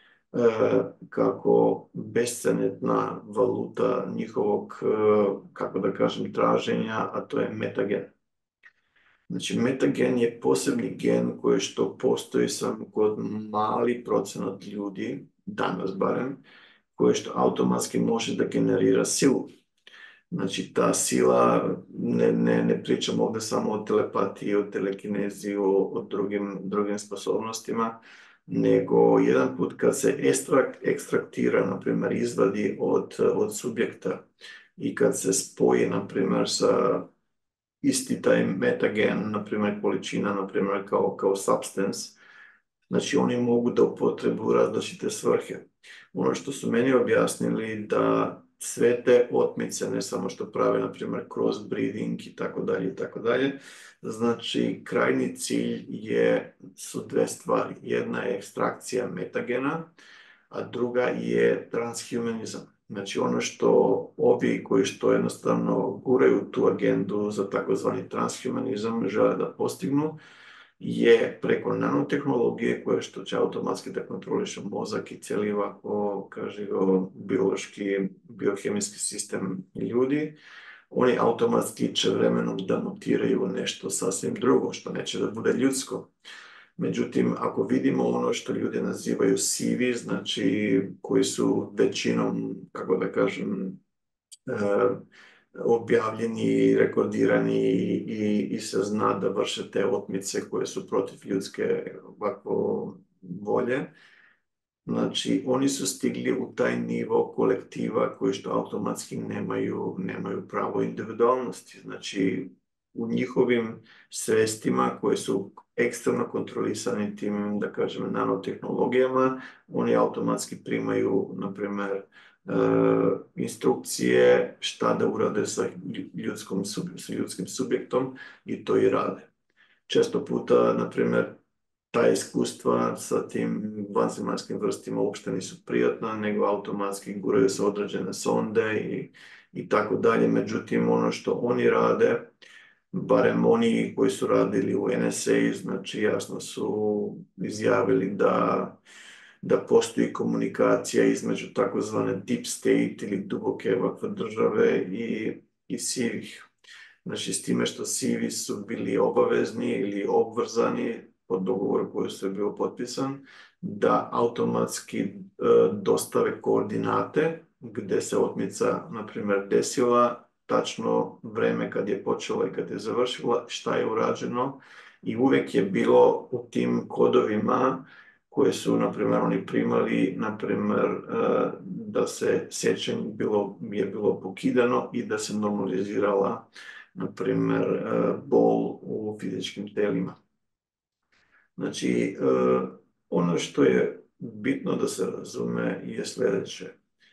kako bescenetna valuta njihovog, e, kako da kažem, traženja, a to je metagen. Znači, metagen je posebni gen koji što postoji sam kod mali procenat ljudi, danas barem, koje što automatski može da generira silu. Znači, ta sila, ne, ne, ne pričam ovdje samo o telepatiji, o telekineziji, o, o drugim, drugim sposobnostima, nego jedan put kad se ekstrak, ekstraktira, na primjer, izvadi od, od subjekta i kad se spoji, na primjer, sa isti taj metagen, na primjer, količina, na primjer, kao, kao substance, znači oni mogu da upotrebu različite svrhe. Ono što su meni objasnili da sve te otmice, ne samo što prave, na primjer, crossbreeding i tako dalje i tako dalje, znači krajni cilj je, su dve stvari. Jedna je ekstrakcija metagena, a druga je transhumanizam. Znači ono što ovi koji što jednostavno guraju tu agendu za takozvani transhumanizam žele da postignu, je preko nanotehnologije koje što će automatski da kontroliše mozak i cijeli ovako, kaže go, biološki, biohemijski sistem ljudi, oni automatski će vremenom da mutiraju nešto sasvim drugo, što neće da bude ljudsko. Međutim, ako vidimo ono što ljudi nazivaju sivi, znači koji su većinom, kako da kažem, e, objavljeni, rekordirani i, i se zna da vrše te otmice koje su protiv ljudske ovako volje. Znači, oni su stigli u taj nivo kolektiva koji što automatski nemaju, nemaju pravo individualnosti. Znači, u njihovim svestima koje su ekstremno kontrolisani tim, da kažem, nanotehnologijama, oni automatski primaju, na primjer, Uh, instrukcije šta da urade sa, ljudskom, sa ljudskim subjektom i to i rade. Često puta, na primjer, ta iskustva sa tim vanzemaljskim vrstima uopšte nisu prijatna, nego automatski guraju se određene sonde i, i tako dalje. Međutim, ono što oni rade, barem oni koji su radili u N S A, znači jasno su izjavili da da postoji komunikacija između takozvane deep state ili duboke ovakve države i, i sivih. Znači, s time što sivi su bili obavezni ili obvrzani pod dogovorom koji su je bio potpisan, da automatski e, dostave koordinate gdje se otmica, na primjer, desila, tačno vreme kad je počela i kad je završila, šta je urađeno i uvijek je bilo u tim kodovima koje su, na primjer, oni primali, na primjer, da se sjećanje bilo, je bilo pokidano i da se normalizirala, na primjer, bol u fizičkim telima. Znači, ono što je bitno da se razume je sljedeće.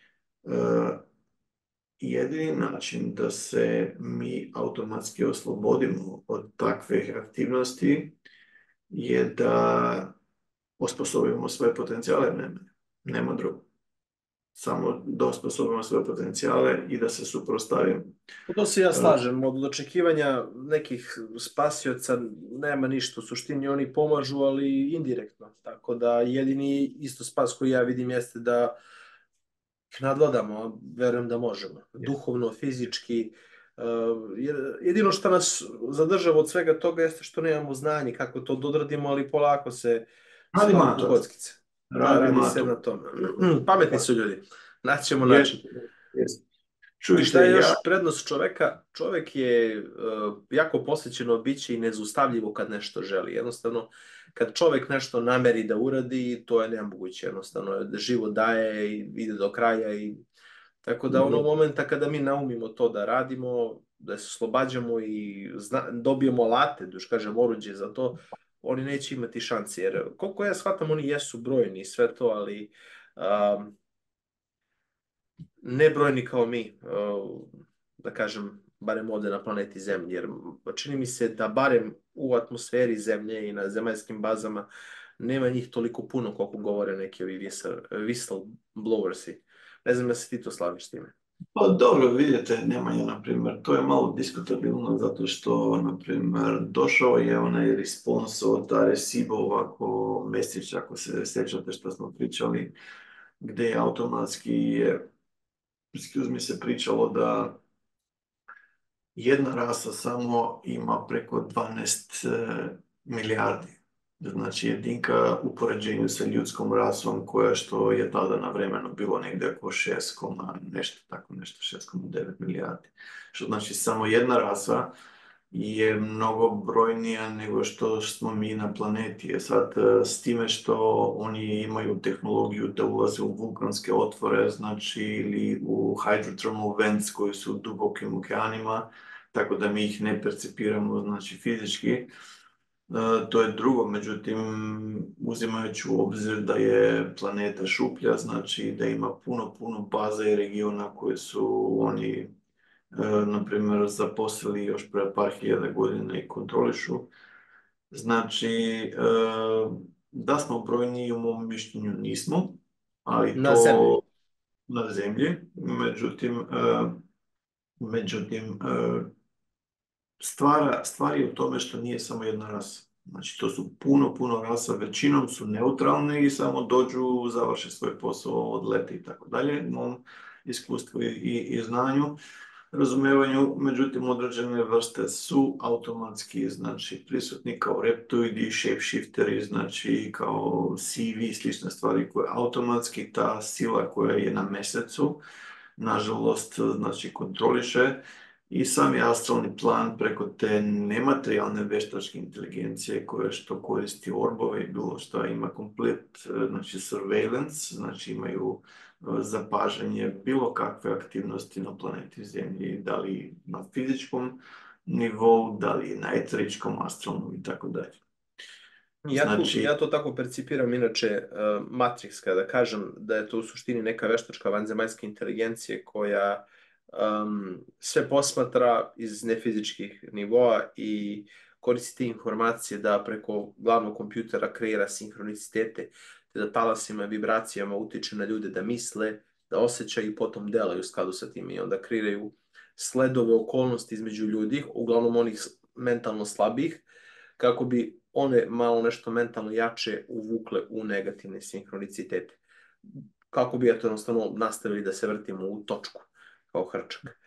Jedini način da se mi automatski oslobodimo od takvih aktivnosti je da osposobimo svoje potencijale, nema, nema drugo. Samo da osposobimo svoje potencijale i da se suprotstavimo. To se ja slažem, od očekivanja nekih spasioca nema ništa, u suštini oni pomažu, ali indirektno, tako da jedini isto spas koji ja vidim jeste da ih nadvladamo, verujem da možemo, duhovno, fizički. Jedino što nas zadržava od svega toga jeste što nemamo znanje kako to dodradimo, ali polako se Radi stvari mator. kockice. Da, Radi radi se mator. na tome. Pametni su ljudi. Naćemo Jest, način. jest. I šta Čujte, je ja, još prednost čoveka? Čovek je uh, jako posvećeno biće i nezaustavljivo kad nešto želi. Jednostavno, kad čovek nešto nameri da uradi, to je nemoguće. Jednostavno, da život daje i ide do kraja. I... Tako da onog momenta kada mi naumimo to da radimo, da se oslobađamo i zna, dobijemo alate, da još kažem oruđe za to, oni neće imati šanse. Jer koliko ja shvatam, oni jesu brojni i sve to, ali um, nebrojni kao mi, uh, da kažem, barem ovde na planeti Zemlji, jer čini mi se da barem u atmosferi Zemlje i na zemaljskim bazama nema njih toliko puno koliko govore neki ovi whistle, whistleblowersi. Ne znam da se ti to slaviš s time. pa dobro, vidite, Nemanja, na primjer, to je malo diskutabilno zato što, na primjer, došao je onaj respons od Arecibo, ovako, Mesić, ako se sjećate što smo pričali, gdje je automatski je, excuse me, se pričalo da jedna rasa samo ima preko dvanaest e, milijardi. Znači jedinka u poređenju sa ljudskom rasom koja što je tada na vremenu bilo negdje oko šest, nešto tako nešto, šest zarez devet milijardi. Što znači samo jedna rasa je mnogo brojnija nego što smo mi na planeti. Je sad e, s time što oni imaju tehnologiju da ulaze u vulkanske otvore, znači ili u hydrothermal vents koji su u dubokim okeanima, tako da mi ih ne percipiramo, znači fizički. E, to je drugo, međutim, uzimajući u obzir da je planeta šuplja, znači da ima puno, puno baza i regiona koje su oni, e, na primjer, zaposlili još pre par hiljada godina i kontrolišu. Znači, e, da smo brojni, u mom mišljenju nismo, ali Na zemlji. to na zemlji, međutim, e, međutim, e, Stvara, stvar je u tome što nije samo jedna rasa. Znači, to su puno, puno rasa, većinom su neutralne i samo dođu, završe svoj posao, odlete i tako dalje, mom iskustvu i, i, i znanju, razumijevanju, međutim, određene vrste su automatski, znači, prisutni kao reptoidi, shapeshifteri, znači, kao C V, slične stvari koje automatski ta sila koja je na mjesecu, nažalost, znači, kontroliše i sami astralni plan preko te nematerijalne veštačke inteligencije koje što koristi orbove i bilo što ima komplet, znači surveillance, znači imaju zapažanje bilo kakve aktivnosti na planeti Zemlji, da li na fizičkom nivou, da li na eteričkom, astralnom i tako dalje. Ja, tu, Znači, ja to tako percipiram, inače, uh, Matrix, kada kažem da je to u suštini neka veštačka vanzemaljska inteligencija koja um, sve posmatra iz nefizičkih nivoa i koristi te informacije da preko glavnog kompjutera kreira sinhronicitete, te da talasima i vibracijama utiče na ljude da misle, da osjećaju i potom delaju u skladu sa tim i onda kreiraju sledove okolnosti između ljudi, uglavnom onih mentalno slabih, kako bi one malo nešto mentalno jače uvukle u negativne sinhronicitete. Kako bi eto jednostavno nastavili da se vrtimo u točku, kao hrčak.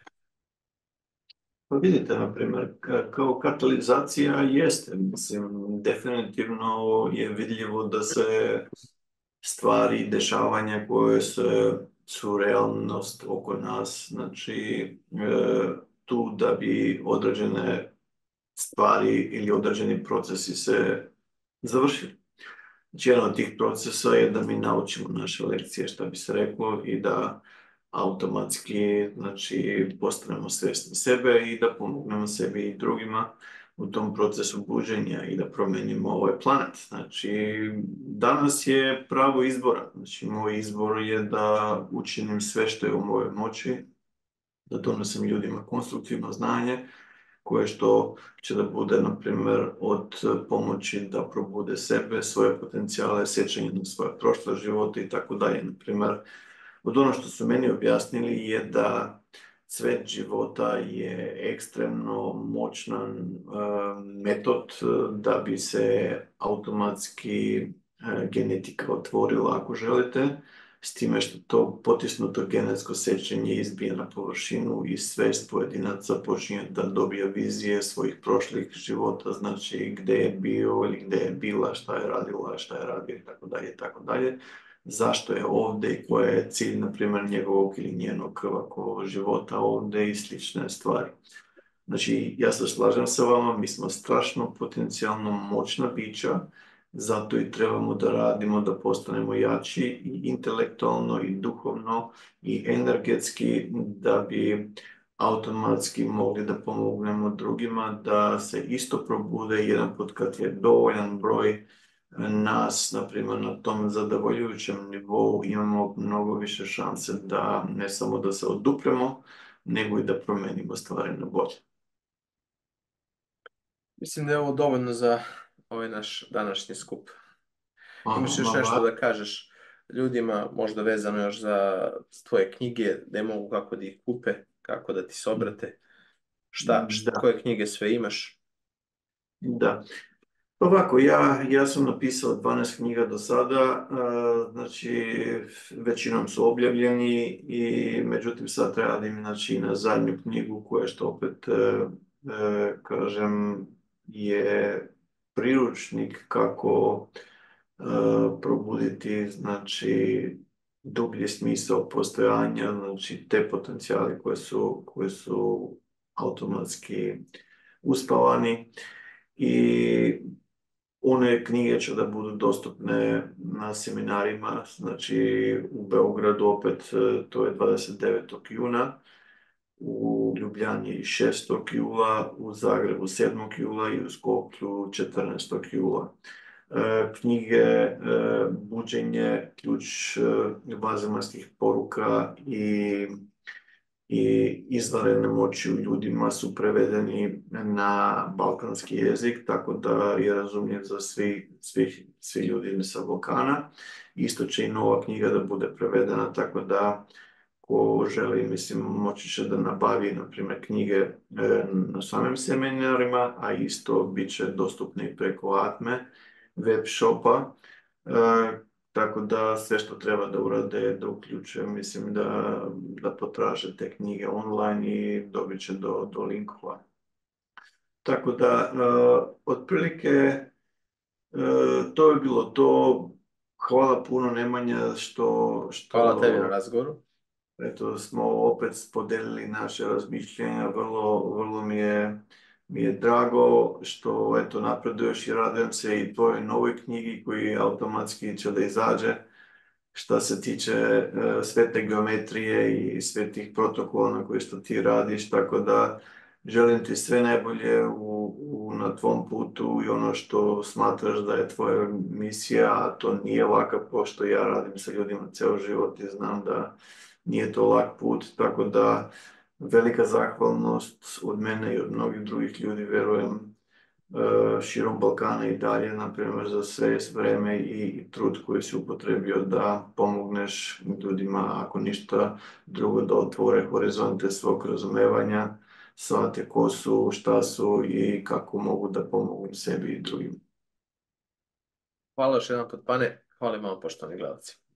pa vidite, na primjer, kao katalizacija jeste, mislim, definitivno je vidljivo da se stvari, dešavanja koje se, su realnost oko nas, znači e, tu da bi određene stvari ili određeni procesi se završili. Znači, jedan od tih procesa je da mi naučimo naše lekcije, što bi se reklo, i da automatski, znači, postanemo svjesni sebe i da pomognemo sebi i drugima u tom procesu buđenja i da promenimo ovaj planet. Znači, danas je pravo izbora. Znači, moj izbor je da učinim sve što je u mojoj moći, da donosim ljudima konstruktivno znanje, koje što će da bude, na primjer, od pomoći da probude sebe, svoje potencijale, sjećanje na svoje prošle živote i tako dalje. Na primjer, od ono što su meni objasnili je da cvet života je ekstremno moćnan uh, metod da bi se automatski uh, genetika otvorila, ako želite, s time što to potisnuto genetsko sjećanje izbije na površinu i svest pojedinaca počinje da dobija vizije svojih prošlih života, znači gdje je bio ili gdje je bila, šta je radila, šta je radio i tako dalje, tako dalje. zašto je ovdje i koji je cilj, na primjer, njegovog ili njenog ovako života ovdje i slične stvari. Znači, ja se slažem sa vama, mi smo strašno potencijalno moćna bića, zato i trebamo da radimo, da postanemo jači i intelektualno i duhovno i energetski, da bi automatski mogli da pomognemo drugima, da se isto probude jedan put kad je dovoljan broj nas, na primjer, na tom zadovoljujućem nivou, imamo mnogo više šanse da ne samo da se odupremo, nego i da promenimo stvari na bolje. Mislim da je ovo dovoljno za ovaj naš današnji skup. Aha, Imaš još ma nešto va- da kažeš ljudima, možda vezano još za tvoje knjige, da mogu kako da ih kupe, kako da ti se obrate, šta, š- Da, koje knjige sve imaš? da. Pa ovako, ja, ja sam napisao dvanaest knjiga do sada, a, znači većinom su objavljeni i međutim sad radim znači, na zadnju knjigu koja što opet e, e, kažem je priručnik kako e, probuditi znači dublji smisao postojanja, znači te potencijale koje su, koje su automatski uspavani. I one knjige će da budu dostupne na seminarima, znači u Beogradu opet e, to je dvadeset devetog juna, u Ljubljani šestog jula, u Zagrebu sedmog jula i u Skoplju četrnaestog jula. E, knjige e, Buđenje, ključ e, vanzemaljskih poruka i i izvanredne moći u ljudima su prevedeni na balkanski jezik, tako da je razumljiv za svi, svi, svi ljudi sa Balkana. Isto će i nova knjiga da bude prevedena, tako da ko želi, mislim, moći će da nabavi, na primjer, knjige e, na samim seminarima, a isto bit će dostupni preko Atme web shopa. E, tako da sve što treba da urade, da uključuje, mislim da, da potraže te knjige online i dobit će do, do linkova. Tako da, e, otprilike, e, to je bilo to. Hvala puno Nemanja što, Hvala tebi na što razgovoru. eto, smo opet podelili naše razmišljenja. Vrlo, vrlo mi je, mi je drago što eto, napreduješ i radujem se i tvojoj novoj knjigi koji automatski će da izađe što se tiče e, sve te geometrije i sve tih protokola na koje što ti radiš, tako da želim ti sve najbolje u, u, na tvom putu i ono što smatraš da je tvoja misija, a to nije laka, pošto ja radim sa ljudima ceo život i znam da nije to lak put, tako da velika zahvalnost od mene i od mnogih drugih ljudi, verujem, e, širom Balkana i dalje, na primjer, za sve vreme i trud koji si upotrebio da pomogneš ljudima, ako ništa drugo, da otvore horizonte svog razumevanja, shvate ko su, šta su i kako mogu da pomognu sebi i drugim. Hvala još jedan put, pane. Hvala i vama, poštovani gledalci.